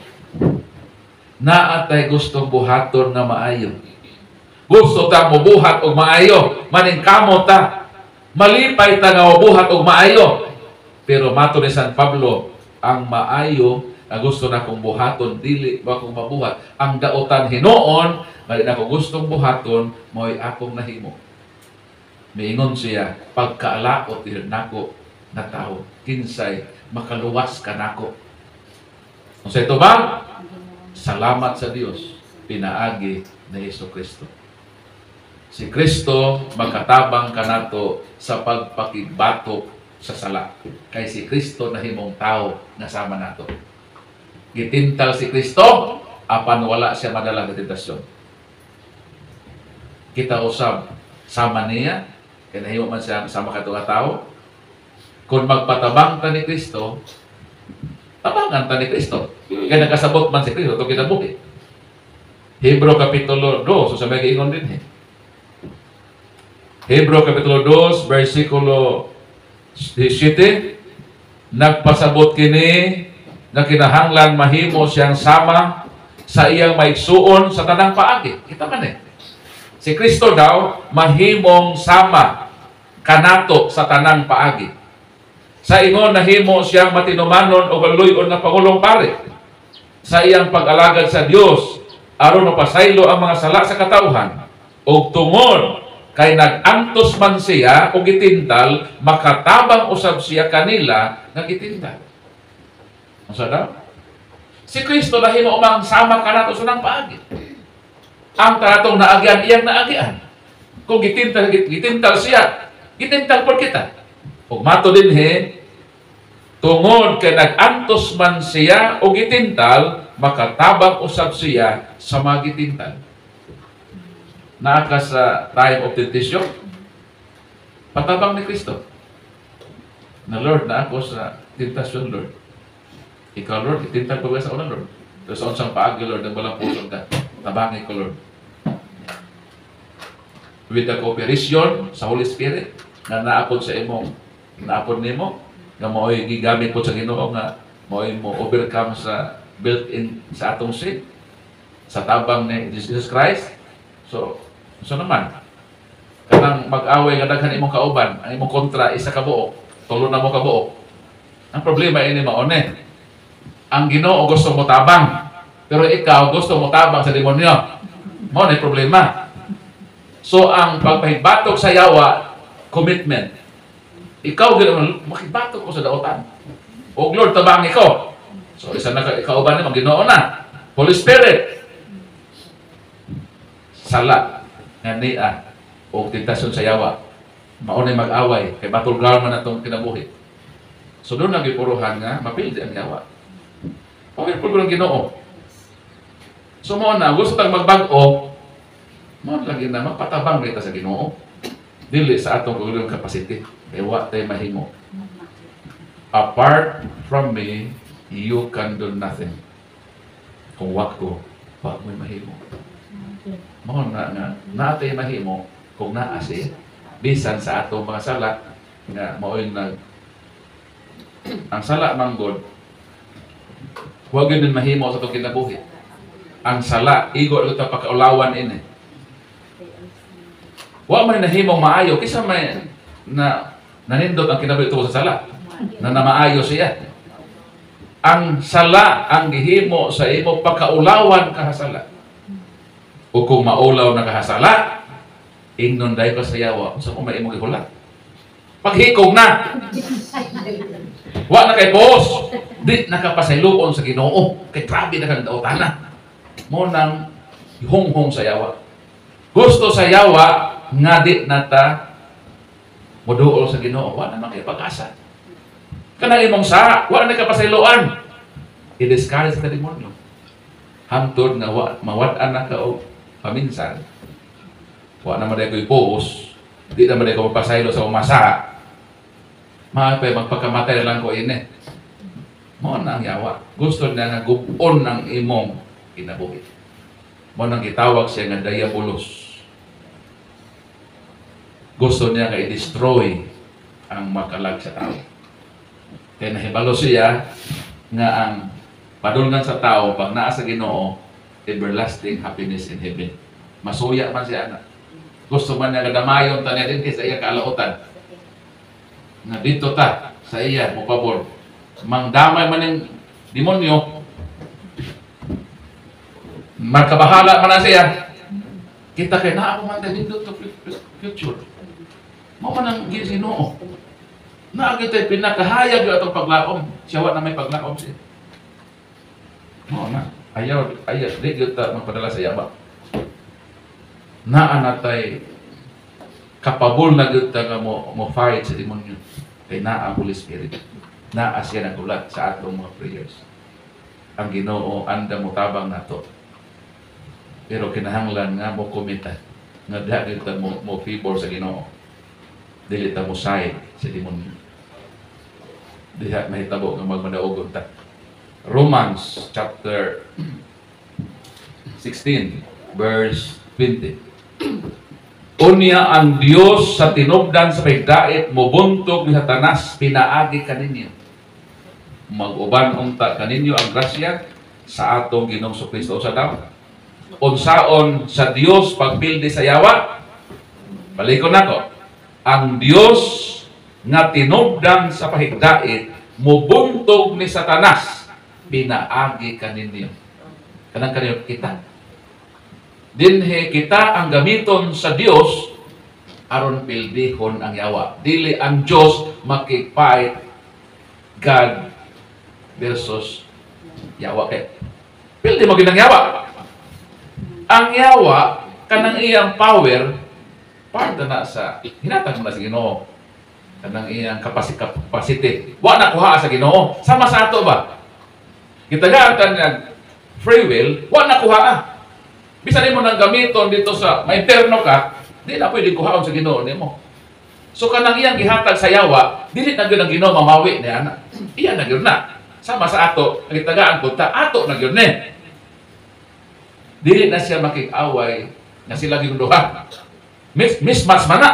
Naatay gustong buhaton nga maayo. Gusto ta mo buhat og maayo, maningkamot ta. Malipay ta nga buhat og maayo. Pero mato ni San Pablo, ang maayo na gusto na kong buhaton, dili ba kong mabuhat. Ang daotan Hinuon, mali na kong gustong buhaton, mo'y akong nahimo. Miingon siya, pagkaalaot din nako na tao, kinsay makaluwas ka nako. Kung sa ito ba? Salamat sa Dios, pinaagi na Jesucristo. Si Kristo magkatabang kanato sa pagpakibatok sa sala. Kay si Kristo na himong tao na sama nato. gitintal si Kristo, apan wala siya madala ng tentasyon. Kita usab sama niya, kaya nahimo man siya sama ka nga tao. Kung magpatabang ta ni Kristo, tabangan ta ni Kristo. Kaya nakasabot man si Kristo, ito kinabuhi. Hebro Kapitulo two, so sa may ingon din eh. Hebro Kapitulo two, versikulo seven, nagpasabot kini na kinahanglan mahimo siyang sama sa iyang maigsuon sa tanang paagi. Kita man eh. Si Kristo daw mahimong sama kanato sa tanang paagi. Sa ingon nahimo siyang matinumanon o galuyon na pangulong pare. Sa iyang pag-alagad sa Dios aron mapasaylo ang mga sala sa katawhan ug tungod kay nag-antos man siya o gitintal, makatabang usab siya kanila nga gitintal. Unsa daw? Si Kristo nahimo umang sama kanato sa nang paagi. Ang tanatong naagyan iyang naagyan. Kung gitintal gitintal siya, gitintal por kita. Ug mato dinhi tungod kay nag-antos man siya o gitintal, makatabang usab siya sa mga gitintal. Naaka sa time of temptation, patabang ni Kristo. Na Lord, na ako sa tentasyon, Lord. Ikaw, Lord, itintal ko ba sa una, Lord? Pero sa unsang paagi, Lord, ang walang puso ka. Tabangin ko, Lord. With the cooperation sa Holy Spirit, na naapod sa imong, naapod nimo, na mao'y gigamit po sa Ginoo nga, mao'y mo overcome sa built-in sa atong sin, sa tabang ni Jesus Christ. So, so naman, kanang mag-away nga daghan imong kauban, ang imong kontra isa ka buok, tulo na mo ka buok. Ang problema ini maone. Ang Ginoo gusto mo tabang, pero ikaw gusto mo tabang sa demonyo. Mao ni problema. So ang pagpahibatok sa yawa, commitment. Ikaw gyud makibatok ko sa daotan. O Lord, tabang ikaw. So isa na ka kauban ni Ginoo na. Holy Spirit. Sala nga niya o tentasyon sa yawa, maunay mag-away kay battle ground man atong kinabuhi. So doon nagipuruhan nga mapildi ang yawa. Okay, pulgo ng Ginoo. So mo na gusto tang magbag-o, mo lagi na magpatabang kita sa Ginoo. Dili sa atong kagulong capacity. Kaya wa tay mahimo. Apart from me, you can do nothing. Kung wa ko, wa mo mahimo. Mo na nga natay mahimo kung naa si bisan sa atong mga sala nga maoy nag ang sala manggod wa gyud mahimo sa atong kinabuhi. Ang sala igo ito pagkaulawan ini. Wa man nahimong maayo kisa may na nanindot ang kinabuhi tungod sa sala na namaayo siya. Ang sala ang gihimo sa imo pagkaulawan kahasala. O kung maulaw na kahasala, ingnon dahi ka sa yawa, saan kung may imong ihulat? Paghikong na! Wa na kay boss! Di nakapasayloon sa Ginoo. Kay grabe na kang daotana. Mo nang hong-hong sa yawa. Gusto sa yawa, nga di nata moduol sa Ginoo. Wa na kay pag-asa. Kanang imong sa, wa na kapasayloan. I-discourage ka demonyo. Hantod na wa, mawad-an na ka o paminsan, wa naman dahil ko i-post, di naman dahil ko magpasaylo sa umasa, mga pa magpagkamatay lang ko ini. Mo na ang yawa. Gusto niya nga gupon ng imong kinabuhi. Mo nang gitawag siya nga diabolos. Gusto niya nga i-destroy ang makalag sa tao. Kaya nahibalo siya nga ang padulngan sa tao pag naa sa Ginoo, everlasting happiness in heaven. Masuya man siya na. Gusto man niya kadamayon ta niya din sa iya kalautan. Na dito ta sa iya mo pabor. Mangdamay man ng demonyo. Magkabahala man na siya. Kita kay naa ako man dito to future. Mo man ang Ginoo. Naa kita pinakahayag atong paglaom. Siya wa na may paglaom siya. Mo na. Ayaw, ayaw, di kita magpadala sa yaba. Naa natay kapabol na kita nga mo, mo fight sa demonyo. Kay naa ang Holy Spirit. Naa siya nagulat sa atong mga prayers. ang Ginoo anda mo tabang nato. Pero kinahanglan nga mo kumita nga diha kita mo, mo favor sa Ginoo. Dili ta mo side sa demonyo. Diha mahitabo nga magmadaogon ta. Romans chapter sixteen verse twenty. Unya ang Dios sa tinubdan sa pagdait mobuntog ni Satanas pinaagi kaninyo. Mag-uban unta kaninyo ang grasya sa atong Ginoong Kristo sa daw. Unsaon sa Dios pagpildi sa yawa? Balikon nako. Ang Dios nga tinubdan sa pahigdait mobuntog ni Satanas pinaagi kaninyo. Kanang kanyo kita. Dinhe kita ang gamiton sa Dios aron pildihon ang yawa. Dili ang Dios makipait God versus yawa kay. Pildi mo ginang yawa. Ang yawa kanang iyang power part na sa hinatag mo na sa Ginoo. Kanang iyang capacity capacity. Wa na kuha sa Ginoo. Sama sa ato ba? Gitagaan kanang free will, wa na kuha. Bisan mo nang gamiton dito sa maiterno ka, di na pwede kuhaon sa Ginoo nimo. So kanang iyang gihatag sa yawa, dili na gyud ang Ginoo mamawi ni ana. Iya na gyud na. Sama sa ato, ang itagaan ko ta ato na gyud ni. Dili na siya makig-away nga sila gyud duha. Mis mismatch man na.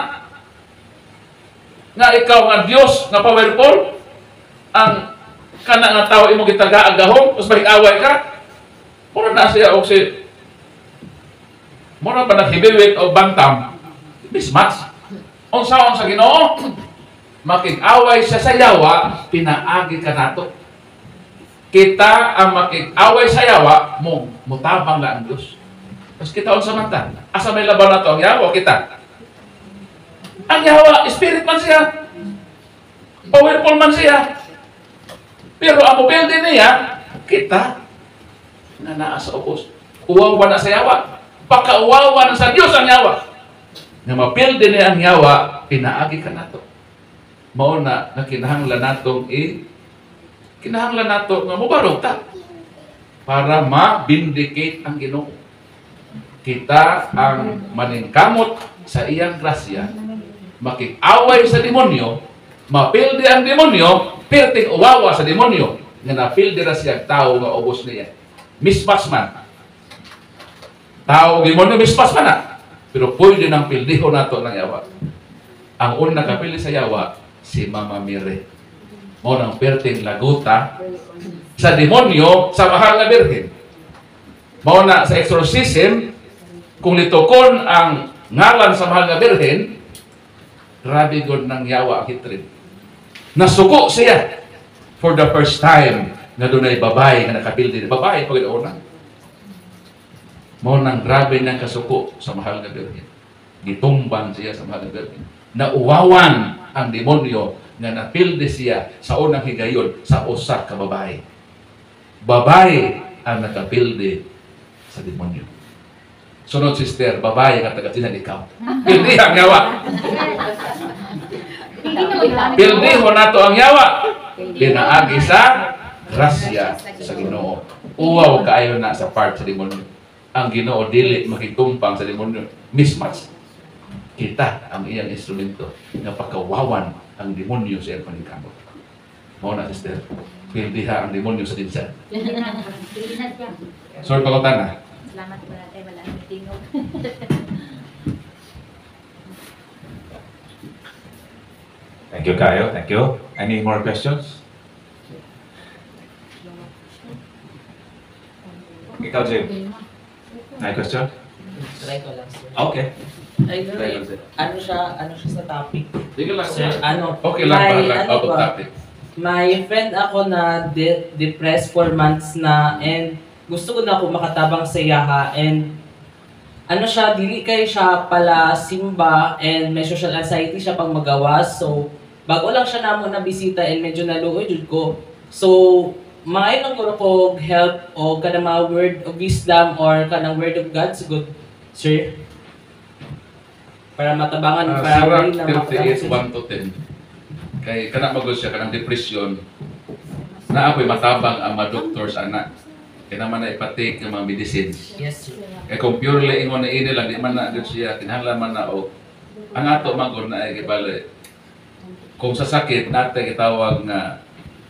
Nga ikaw nga Dios nga powerful, ang kana nga tawo imong gitaga agahon, us makig-away ka. Mura na siya og si mura ba naghibiwit o bantam, mismatch. Unsaon sa Ginoo, makig-away siya sa yawa, pinaagi ka nato. Kita ang makig-away sa yawa, mo mutabang na ang Diyos. Tapos kita unsa man ta? Asa may laban na to ang yawa kita? Ang yawa, spirit man siya. Powerful man siya. Pero ang mobility niya, kita na naa sa ubos. Uwawa na sa yawa. Pagkauwawa na sa Diyos ang yawa. Na mapildi niya ang yawa, pinaagi ka nato. Mauna na kinahanglan natong i kinahanglan nato nga mubarog ta para ma-vindicate ang Ginoo. Kita ang maningkamot sa iyang grasya, makik-away sa demonyo, mapildi ang demonyo, perting uwawa sa demonyo, nga napildi na siya tao nga ubos niya. Mismatch man. Tao, demonyo, mispas pa na. Pero pwede nang pildiho nato ng yawa. Ang una kapili sa yawa, si Mama Mire. Mo nang perting laguta sa demonyo sa mahal na birhen. Mo na sa exorcism, kung litukon ang ngalan sa mahal na birhen, grabe god ng yawa ang hitrid. Nasuko siya for the first time na doon ay babae na nakapildi. Babae, pag-una. Mo nang grabe ng kasuko sa mahal na birhen. Gitumbang siya sa mahal na birhen. Nauwawan ang demonyo nga napildi siya sa unang higayon sa usa ka babae. Babae ang nakapildi sa demonyo. Sunod sister, babae nga taga-tinan ikaw. Pildi ang yawa. Pildi ho nato ang yawa. Pinaagi sa grasya sa Ginoo. Uwaw kaayo na sa part sa demonyo. Ang Ginoo dili makitumpang sa demonyo. Mismatch. Kita ang iyang instrumento nga pagkawawan ang demonyo sa iyang paningkamot. Mao na sister, pildiha ang demonyo sa dinsan. Sorry pakutan na. Salamat po natin, wala ang tingog. Thank you, Kayo. Thank you. Any more questions? Ikaw, Jim. May question? Try ko lang, sir. Okay. Ay, no, Try eh, lang, sir. ano siya, ano siya sa topic? Sige lang. Sir, ano, Okay lang, may, bahala. ano Out of ba, topic. may friend ako na de- depressed for months na and gusto ko na ako makatabang sa yaha and ano siya, dili kay siya pala simba and may social anxiety siya pang magawas. So, bago lang siya namo na bisita and medyo naluoy jud ko. So, mga ilang ko ko help o kanang mga word of wisdom or kanang word of God good, sir. Para matabangan, Uh, para Sirach wali na thirty-eight, makatabang one to ten. Kay kana magos siya kanang depression na ako'y matabang ang madoktor sa anak. kaya naman na ipatake ng mga medicines. Yes, sir. Kaya kung purely ingon na ini lang, di man na agad siya, kinahanglan man na o ang ato magod na ay kibali. Kung sa sakit, natin itawag nga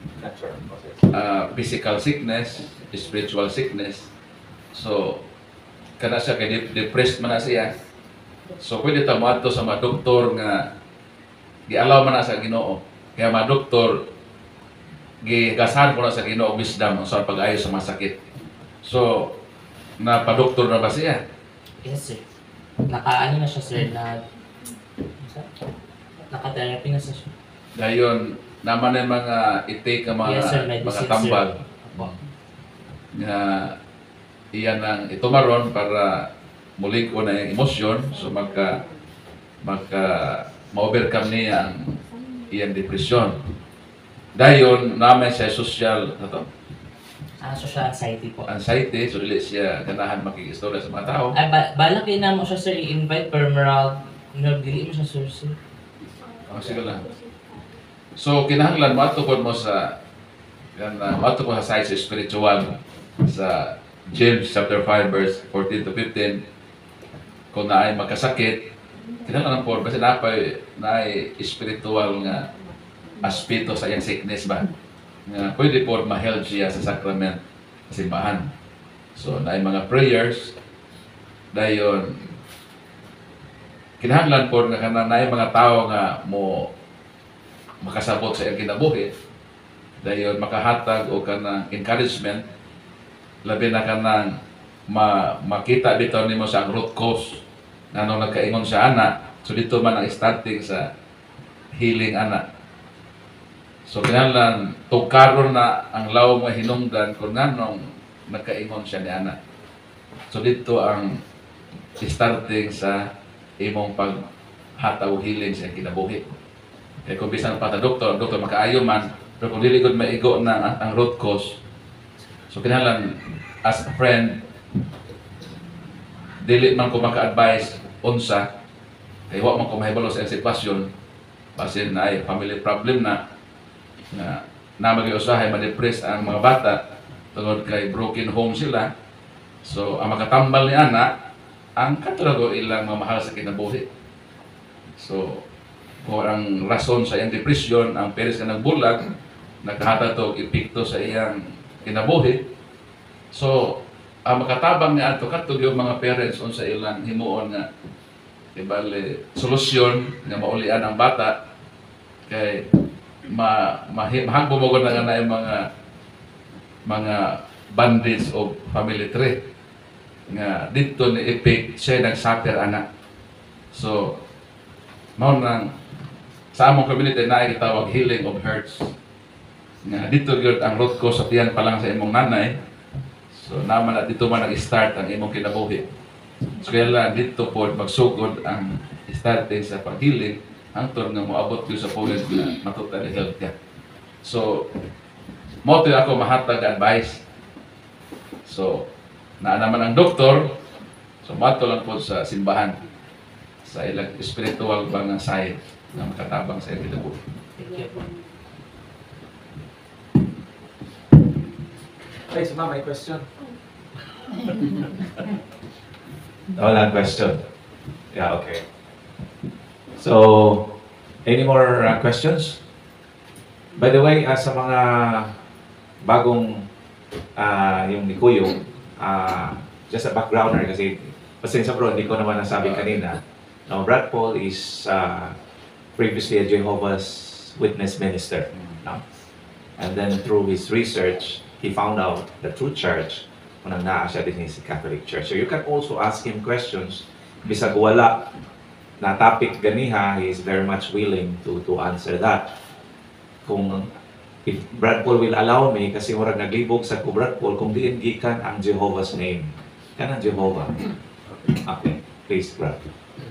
uh, physical sickness, spiritual sickness. So, kana siya kay de- depressed man na siya. So, pwede tayo mato sa mga doktor nga gialaw man na sa Ginoo. Kaya mga doktor, gigasahan ko na sa Ginoo wisdom sa pag-ayos sa mga sakit. So, napadoktor na ba siya? Yes, sir. Naka-ano na siya, sir, na... Naka-therapy na siya. Dayon, naman yung mga itake ang mga, Yes, sir, mga medicine, tambal. sir. Nga iyan ang itumaron para muling ko na yung emosyon. So, magka, magka ma-overcome niya ang iyang depresyon. Dayon, naman siya social, ano to? Ah, social anxiety po. Anxiety, so dili siya ganahan makikistorya sa mga tao. Ay, ba balak din na mo siya, sir, i-invite per moral. No, dili mo siya, sir, sir. Oh, sige lang. So, kinahanglan matukod mo sa yan, uh, matukod sa side spiritual sa James chapter five verse fourteen to fifteen. Kung naay magkasakit, kinahanglan po kasi napay naay spiritual nga aspeto sa iyang sickness ba. Nga pwede po ma-help siya sa sacrament sa simbahan. So, naay mga prayers dayon kinahanglan po nga kana naay mga tao nga mo makasabot sa iyang kinabuhi dayon makahatag o kanang encouragement labi na kanang ma makita bitaw nimo sa ang root cause nga nung nagkaingon sa ana. So dito man ang starting sa healing ana. So kinahanglan tukaron na ang law nga hinungdan kung nganong nagkaingon siya ni ana. So dito ang starting sa imong paghataw healing sa kinabuhi. Kaya kung bisan pa ta doktor, doktor makaayo man, pero kung dili gud maigo na ang, ang root cause. So kinahanglan as a friend dili man ko maka-advise unsa kay wa man ko mahibalo sa sitwasyon basin na ay family problem na na na mag-usahay ma-depress ang mga bata tungod kay broken home sila. So ang makatambal ni ana ang katulago ilang mamahal sa kinabuhi. So kung ang rason sa iyang depression ang parents nga nagbulag naghatag og epekto sa iyang kinabuhi. So ang makatabang ni ato katug yung mga parents unsa ilang himuon nga ibali solusyon nga maulian ang bata kay ma mahagbo mo na nga na yung mga mga bandits o family tree nga dito ni epic siya nagsuffer anak. So mao nang sa among community na gitawag healing of hurts nga dito gyud ang root cause sa tiyan pa lang sa imong nanay. So naman na dito man nag-start ang imong kinabuhi. So kaya lang dito po magsugod ang starting sa pag-healing hangtod nga moabot gyud sa point na matutali health ka. So mo to ako mahatag advice. So naa naman ang doktor, so mato lang po sa simbahan sa ilang spiritual bang side na makatabang sa iyong kinabuhi. Thank you po. Hey, si Ma'am, may question? Wala question. Yeah, okay. So, any more uh, questions? By the way, uh, sa mga bagong uh, yung ni Kuyo, uh, just a backgrounder kasi pasensya bro, hindi ko naman nasabi kanina. Now, Brad Paul is uh, previously a Jehovah's Witness minister. No? And then through his research, he found out the true church kung nang naa siya din sa Catholic Church. So you can also ask him questions. Bisag wala na topic ganiha, he is very much willing to to answer that. Kung if Brad Paul will allow me, kasi murag naglibog sa ko Brad Paul, kung diin gikan ang Jehovah's name. Yan ang Jehovah. Okay, please Brad.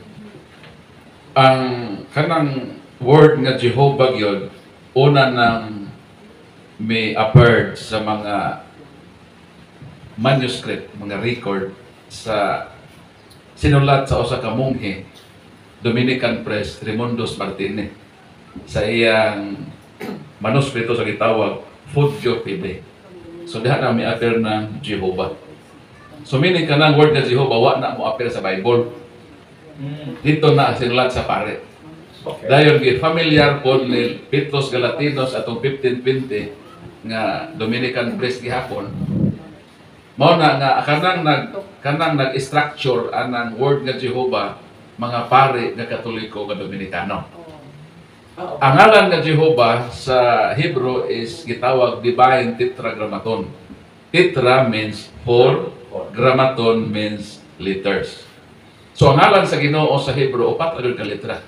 Ang kanang word nga Jehovah gyud una nang may appeared sa mga manuscript, mga record sa sinulat sa usa ka monghe Dominican priest Raimundos Martinez sa iyang manuskrito sa gitawag Fugio Fide. So diha na may appear ng Jehovah. So meaning kanang word nga Jehovah wa na mo appear sa Bible. Dito na sinulat sa pare. Okay. Dayon gi familiar pod ni Petros Galatinos atong fifteen twenty nga Dominican priest gihapon. Mao na nga kanang nag kanang nag-structure anang word nga Jehovah mga pare nga Katoliko nga Dominikano. Ang ngalan nga Jehovah sa Hebrew is gitawag Divine Tetragrammaton. Tetra means four, grammaton means letters. So ang ngalan sa Ginoo sa Hebrew upat ra ka letra.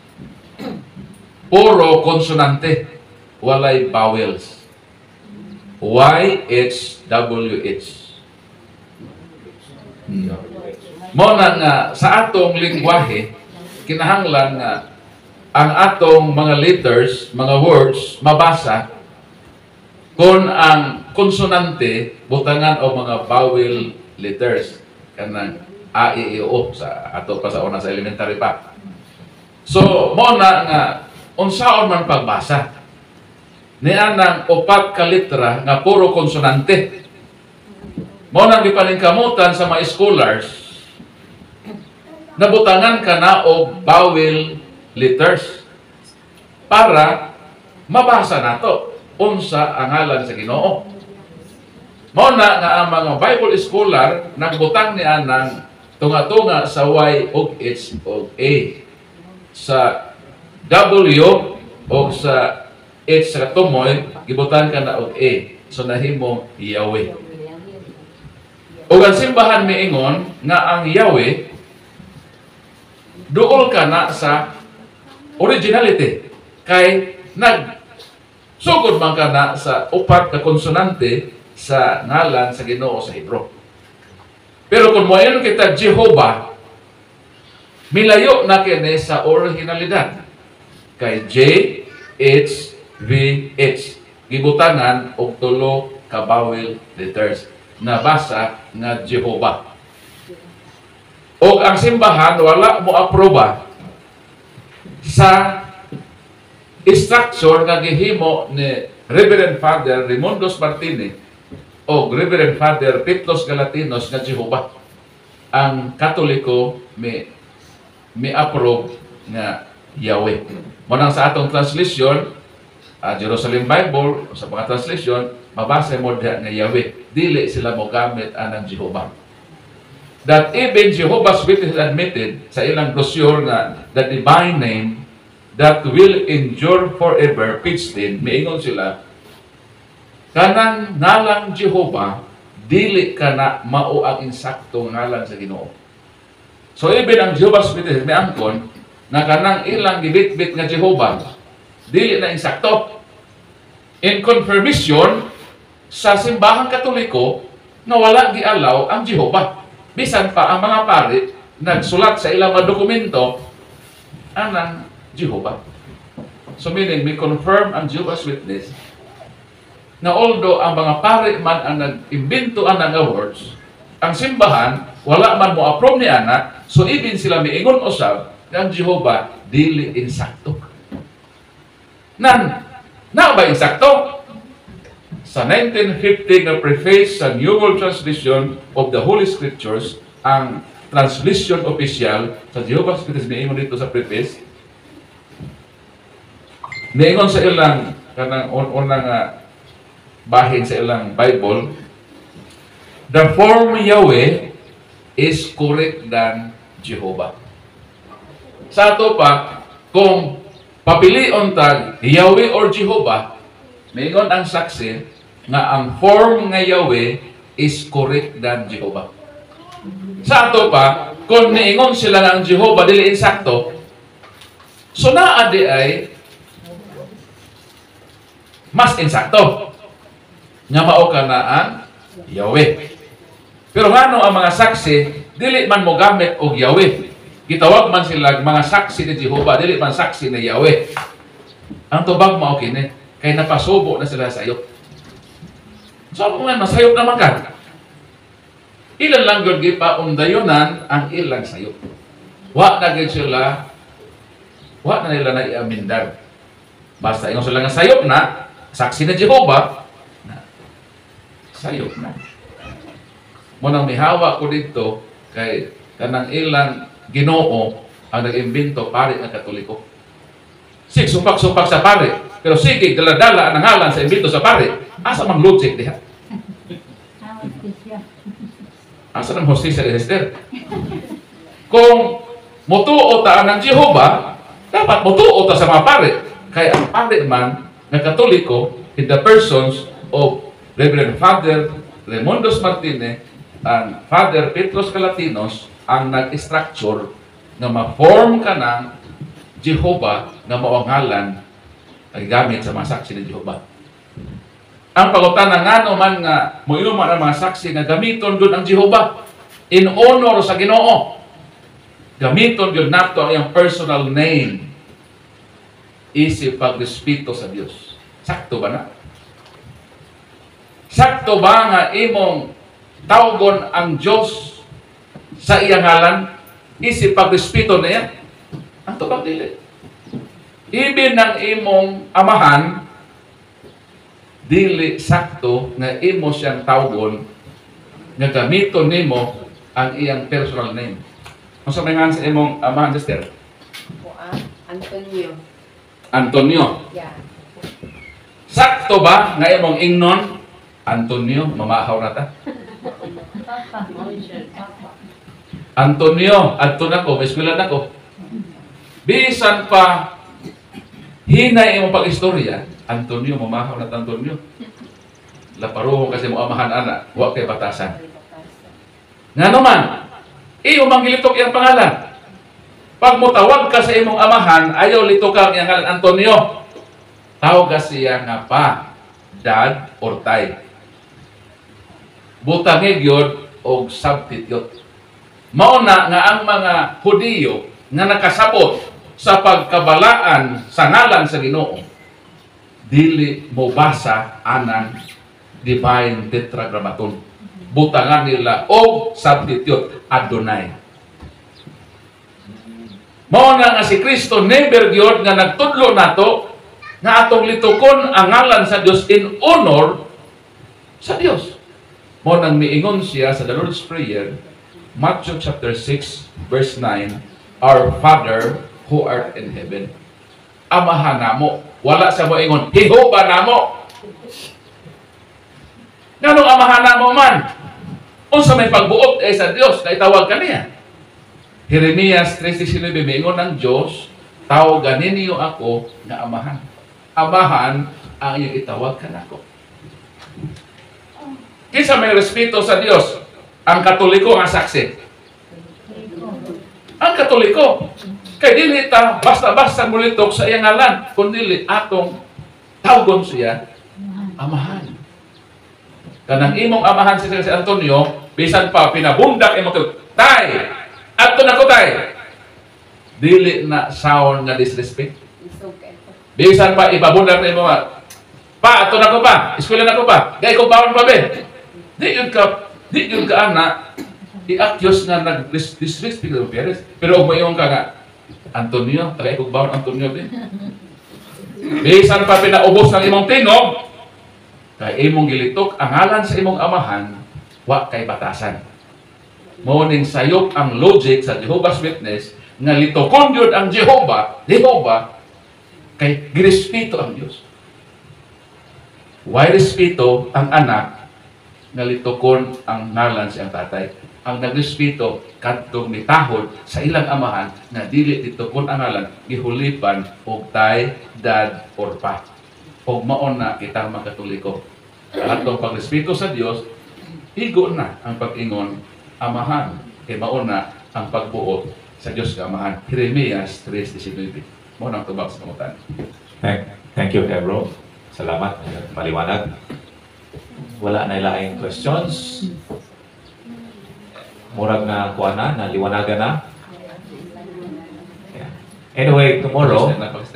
Puro konsonante, walay vowels. Y H W H. Hmm. Mo na nga sa atong lingwahe kinahanglan nga ang atong mga letters, mga words mabasa kung ang konsonante butangan o mga vowel letters kanang a i e o sa ato pa sa una sa elementary pa. So mo na nga unsaon man pagbasa niya nang upat ka letra nga puro konsonante. Mo nang gipalingkamutan sa mga scholars nabutangan ka na og vowel letters para mabasa nato unsa ang ngalan sa Ginoo. Mao na nga ang mga Bible scholar nagbutang niya ng tunga-tunga sa Y ug H ug A, sa W o sa H sa tumoy gibutan ka na og A, so nahimo Yahweh. Ug ang simbahan miingon nga ang Yahweh duol ka na sa originality kay nag sugod man ka na sa upat ka konsonante sa ngalan sa Ginoo sa Hebrew. Pero kung moayon kita Jehovah, milayo na kini sa originalidad kay J H V H gibutangan og tulo ka vowel letters na basa nga Jehovah. O ang simbahan wala mo aproba sa structure nga gihimo ni Reverend Father Raimundos Martinez o Reverend Father Petros Galatinos nga Jehovah. Ang Katoliko may may approve nga Yahweh. Munang sa atong translation, uh, Jerusalem Bible, sa mga translation, mabasa mo diha nga Yahweh. Dili sila mo gamit anang Jehovah. That even Jehovah's Witnesses admitted sa ilang brochure nga the divine name that will endure forever, page ten, miingon sila, kanang ngalang Jehovah, dili ka na mao ang insakto ngalan sa Ginoo. So even ang Jehovah's Witnesses may angkon na kanang ilang gibit-bit nga Jehovah, dili na insakto. In confirmation sa simbahang Katoliko na wala gialaw ang Jehovah. Bisan pa ang mga pari nagsulat sa ilang mga dokumento anang Jehovah. So meaning, may confirm ang Jehovah's Witness na although ang mga pari man ang nag-imbento anang words, ang simbahan, wala man mo approve ni ana, so even sila may ingon usab na ang Jehovah dili insakto. Nan, na ba insakto? Sa nineteen fifty nga preface sa New World Translation of the Holy Scriptures, ang translation official sa Jehovah's Witness may ingon dito sa preface, niingon sa ilang kanang unang uh, bahin sa ilang Bible, the form Yahweh is correct than Jehovah. Sa ato pa, kung papilion tag Yahweh or Jehovah, niingon ang saksi nga ang form nga Yahweh is correct than Jehovah. Sa ato pa, kung niingon sila nga ang Jehovah dili insakto, so naa di ay mas insakto nga mao ka na ang Yahweh. Pero ngano ang mga saksi dili man mo gamit og Yahweh. Gitawag man sila mga saksi ni Jehovah, dili man saksi ni Yahweh. Ang tubag mao kini kay napasubo na sila sa iyo. So kung masayop naman ka, ilan lang gyud gipaundayonan ang ilang sayop. Wa na gyud sila, wa na nila na iamindan. Basta ingon sila nga sayop na saksi na Jehovah, sayop na. Munang mihawa ko dito kay kanang ilang Ginoo ang nag-imbento pare ng Katoliko. Sige, supak-supak sa pare. Pero sige, dala-dala ang ngalan sa imbento sa pare. Asa mang logic diha? Asa ng hostisya ni Esther? Kung mutuo ta ng Jehova, dapat mutuo ta sa mga pare. Kaya ang pare man na Katoliko in the persons of Reverend Father Raimundos Martinez and Father Petros Calatinos ang nag-structure na ma-form ka ng Jehova na mawangalan ay gamit sa mga saksi ng Jehova. Ang pagutana nga no man nga moinuman ang mga saksi nga gamiton gyud ang Jehova in honor sa Ginoo. Gamiton gyud nato ang iyang personal name isip pagrespeto sa Dios. Sakto ba na? Sakto ba nga imong tawgon ang Dios sa iyang ngalan isip pagrespeto niya? Ang tubag dili. Ibin ng imong amahan dili sakto nga imo siyang tawgon nga gamiton nimo ang iyang personal name. Unsa may nga sa imong amahan, sister? Kuan, Antonio. Antonio. Yeah. Sakto ba nga imong ingnon Antonio, mamahaw na ta? Antonio, adto nako, may eskwela nako. Bisan pa hinay imong pag-istorya, Antonio, mamahaw na ta Antonio. Laparuhong kasi mo amahan ana, wa kay batasan. Nga naman, iyo manggilitok iyang pangalan. Pag mutawag ka sa imong amahan, ayaw litok iyang ngalan Antonio. Tawag ka siya nga pa, dad or tay. Butangig yun o substitute. Mauna nga ang mga Hudiyo nga nakasabot sa pagkabalaan sa ngalan sa Ginoo, dili mo basa anang divine tetragrammaton. Butangan nila o substitute Adonai. Mauna nga si Kristo never gyud nga nagtudlo nato nga atong litukon ang ngalan sa Dios in honor sa Dios. Mo nang miingon siya sa the Lord's Prayer, Matthew chapter six verse nine, Our Father who art in heaven. Amahan namo, wala sa moingon Jehova namo. Nganong amahan namo man? Unsa may pagbuot ay sa Dios na itawag kaniya. Jeremias three nineteen miingon ng Dios, tawagan ninyo ako nga amahan. Amahan ang iyong itawag kanako. Kinsa may respeto sa Dios? Ang Katoliko nga saksi. Ang Katoliko. Kay dili ta basta-basta mulitok sa iyang ngalan, kundi atong tawgon siya amahan. Kanang imong amahan si si Antonio, bisan pa pinabundak imo to, tay. Adto na ko tay. Dili na sound nga disrespect. Bisan pa ibabundak na imo pa, adto na ko pa, eskwela na ko pa. Gay ko bawon pa be. Di yun ka, di yun ka ana, i-accuse nga nag-disrespect ng Perez. Pero kung mayon ka nga, Antonio, tagay kong bawon Antonio din. Bisan pa pinaubos ng imong tinog, kay imong gilitok, ang ngalan sa imong amahan, wa kay batasan. Morning sayop ang logic sa Jehovah's Witness, nga litokon yun ang Jehovah, Jehovah, kay girespeto ang Diyos. Why respeto ang anak, nga litokon ang ngalan siyang tatay. Ang nagrespeto kadtong mitahod sa ilang amahan nga dili litokon ang ngalan gihulipan og tay, dad or pa. Og maon na kitang mga Katoliko. Atong pagrespeto sa Dios, higo na ang pag-ingon amahan. Kay maon na ang pagbuot sa Dios nga amahan. Jeremias three nineteen. Mo nang tubag sa kamutan. Thank, thank you, Ebro. Salamat. Maliwanag. Wala na ilaing questions. Murag na kuha na, naliwanagan na. Yeah. Anyway, tomorrow,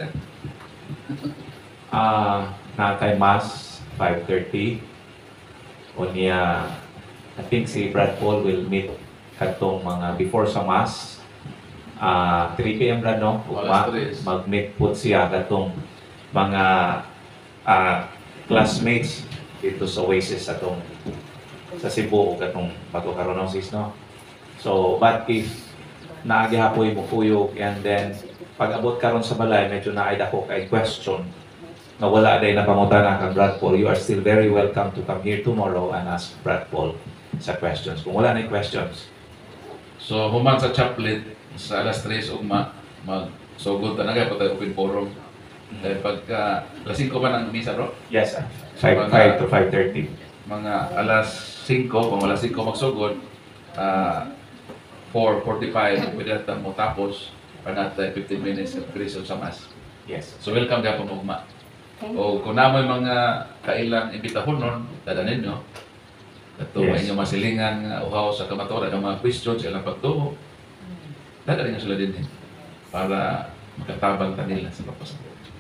uh, na kay Mass, five thirty. O niya, I think si Brad Paul will meet katong mga before sa Mass. Uh, three p m Brad, no? Ma mag-meet po siya katong mga uh, classmates dito sa Oasis sa tong sa Cebu o katong Bato Coronosis, no? So, but if naagihapoy mo kuyog and then pag abot karon sa balay, medyo naay dako kay question na wala day napangutana kang Brad Paul, you are still very welcome to come here tomorrow and ask Brad Paul sa questions. Kung wala na questions, So, human sa chaplet, sa alas tres ugma, mag sugod talaga po tayo open forum. Dahil pagka, lasing ko ba ng misa, bro? yes, five to five thirty. Mga alas singko, kung alas singko magsugod, uh, four forty-five, pwede natin mo tapos, para natin fifteen minutes of Christian sa Mass. Yes. So, welcome ka po ugma. O kung naman mga kailang imbitahon nun, dadanin nyo. Ito, Yes. inyong masilingan nga uhaw sa kamatora ng mga questions, ilang pagtuho. Dadanin nyo sila din eh, para makatabang tanila sa kapasok.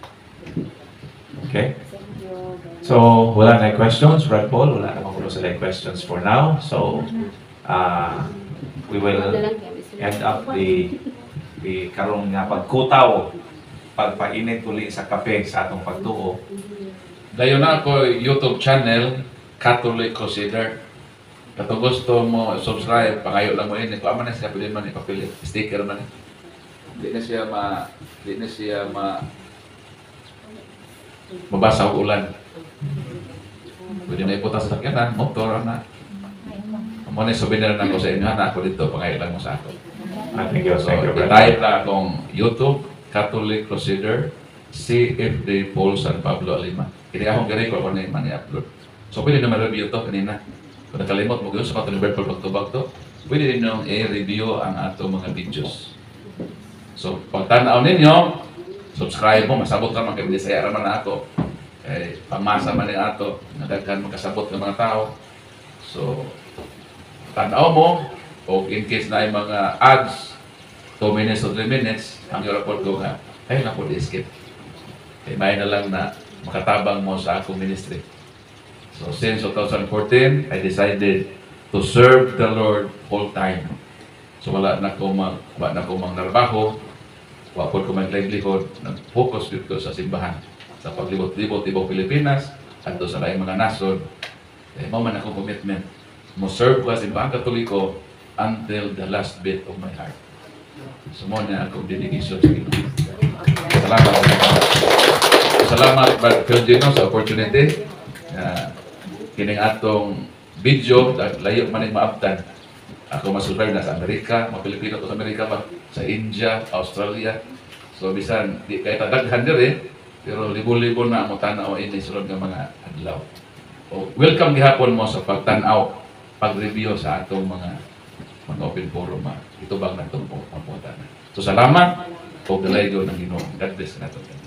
Okay. So, wala na questions, Brad Paul. Wala namang ulo sila questions for now. So, uh, we will end up the the karong nga pagkutaw, pagpainit uli sa kape sa atong pagtuo. Dayon na ako YouTube channel, Catholic Crusader. Kato gusto mo subscribe, pangayo lang mo ini. Kung ama na siya, pwede man ipapilit. Sticker man. Hindi na siya ma... Hindi na siya ma... mabasa o ulan. Pwede na iputas sa sakyanan, motor na. Amo na souvenir na ko sa inyo, na ako dito, pangayo lang mo sa ako. Ah, thank you, So, thank you, Brad i-type Paul. lang akong YouTube, Catholic Crusader, C F D Paul San Pablo Alima. Kini akong gari ko ako na yung upload. So, pwede naman review to kanina. Kung nakalimot mo yun sa mga Berpol pagtubag to, pwede din nyo i-review ang ato mga videos. So, pag tanaw ninyo, subscribe mo, masabot ka man, kaya Bisaya raman na ako. Eh, pamasa man yung ato, nagagkan magkasabot ng mga tao. So, tanaw mo, o in case na yung mga ads, two minutes or three minutes, ang yung report ko nga, ay na po di-skip. Eh, may na lang na makatabang mo sa akong ministry. So, since twenty fourteen, I decided to serve the Lord full time. So, wala na ko mag, wala na ko mang narbaho, wala po ko mag livelihood, nag-focus dito sa simbahan, sa paglibot-libot ibang Pilipinas, at sa laing mga nasod. Eh, mo man akong commitment. Mo serve ko sa simbahan Katoliko until the last bit of my heart. So, mo na akong dedication sa Ginoo. Salamat. Salamat, Brad Filgino, sa opportunity. Uh, kining atong video, layo man yung maabtan. Ako masulay na sa Amerika, mga Pilipino to sa Amerika ba, sa India, Australia. So, bisan, di kaya tadaghan diri, pero libo-libo na mo tanaw ini sulod ng mga adlaw. O, welcome gihapon mo sa pagtanaw, pag-review sa atong mga mga open forum. Ito bang natong pagpunta na. So, salamat, o dalaygo ng Ginoo. God bless na ito.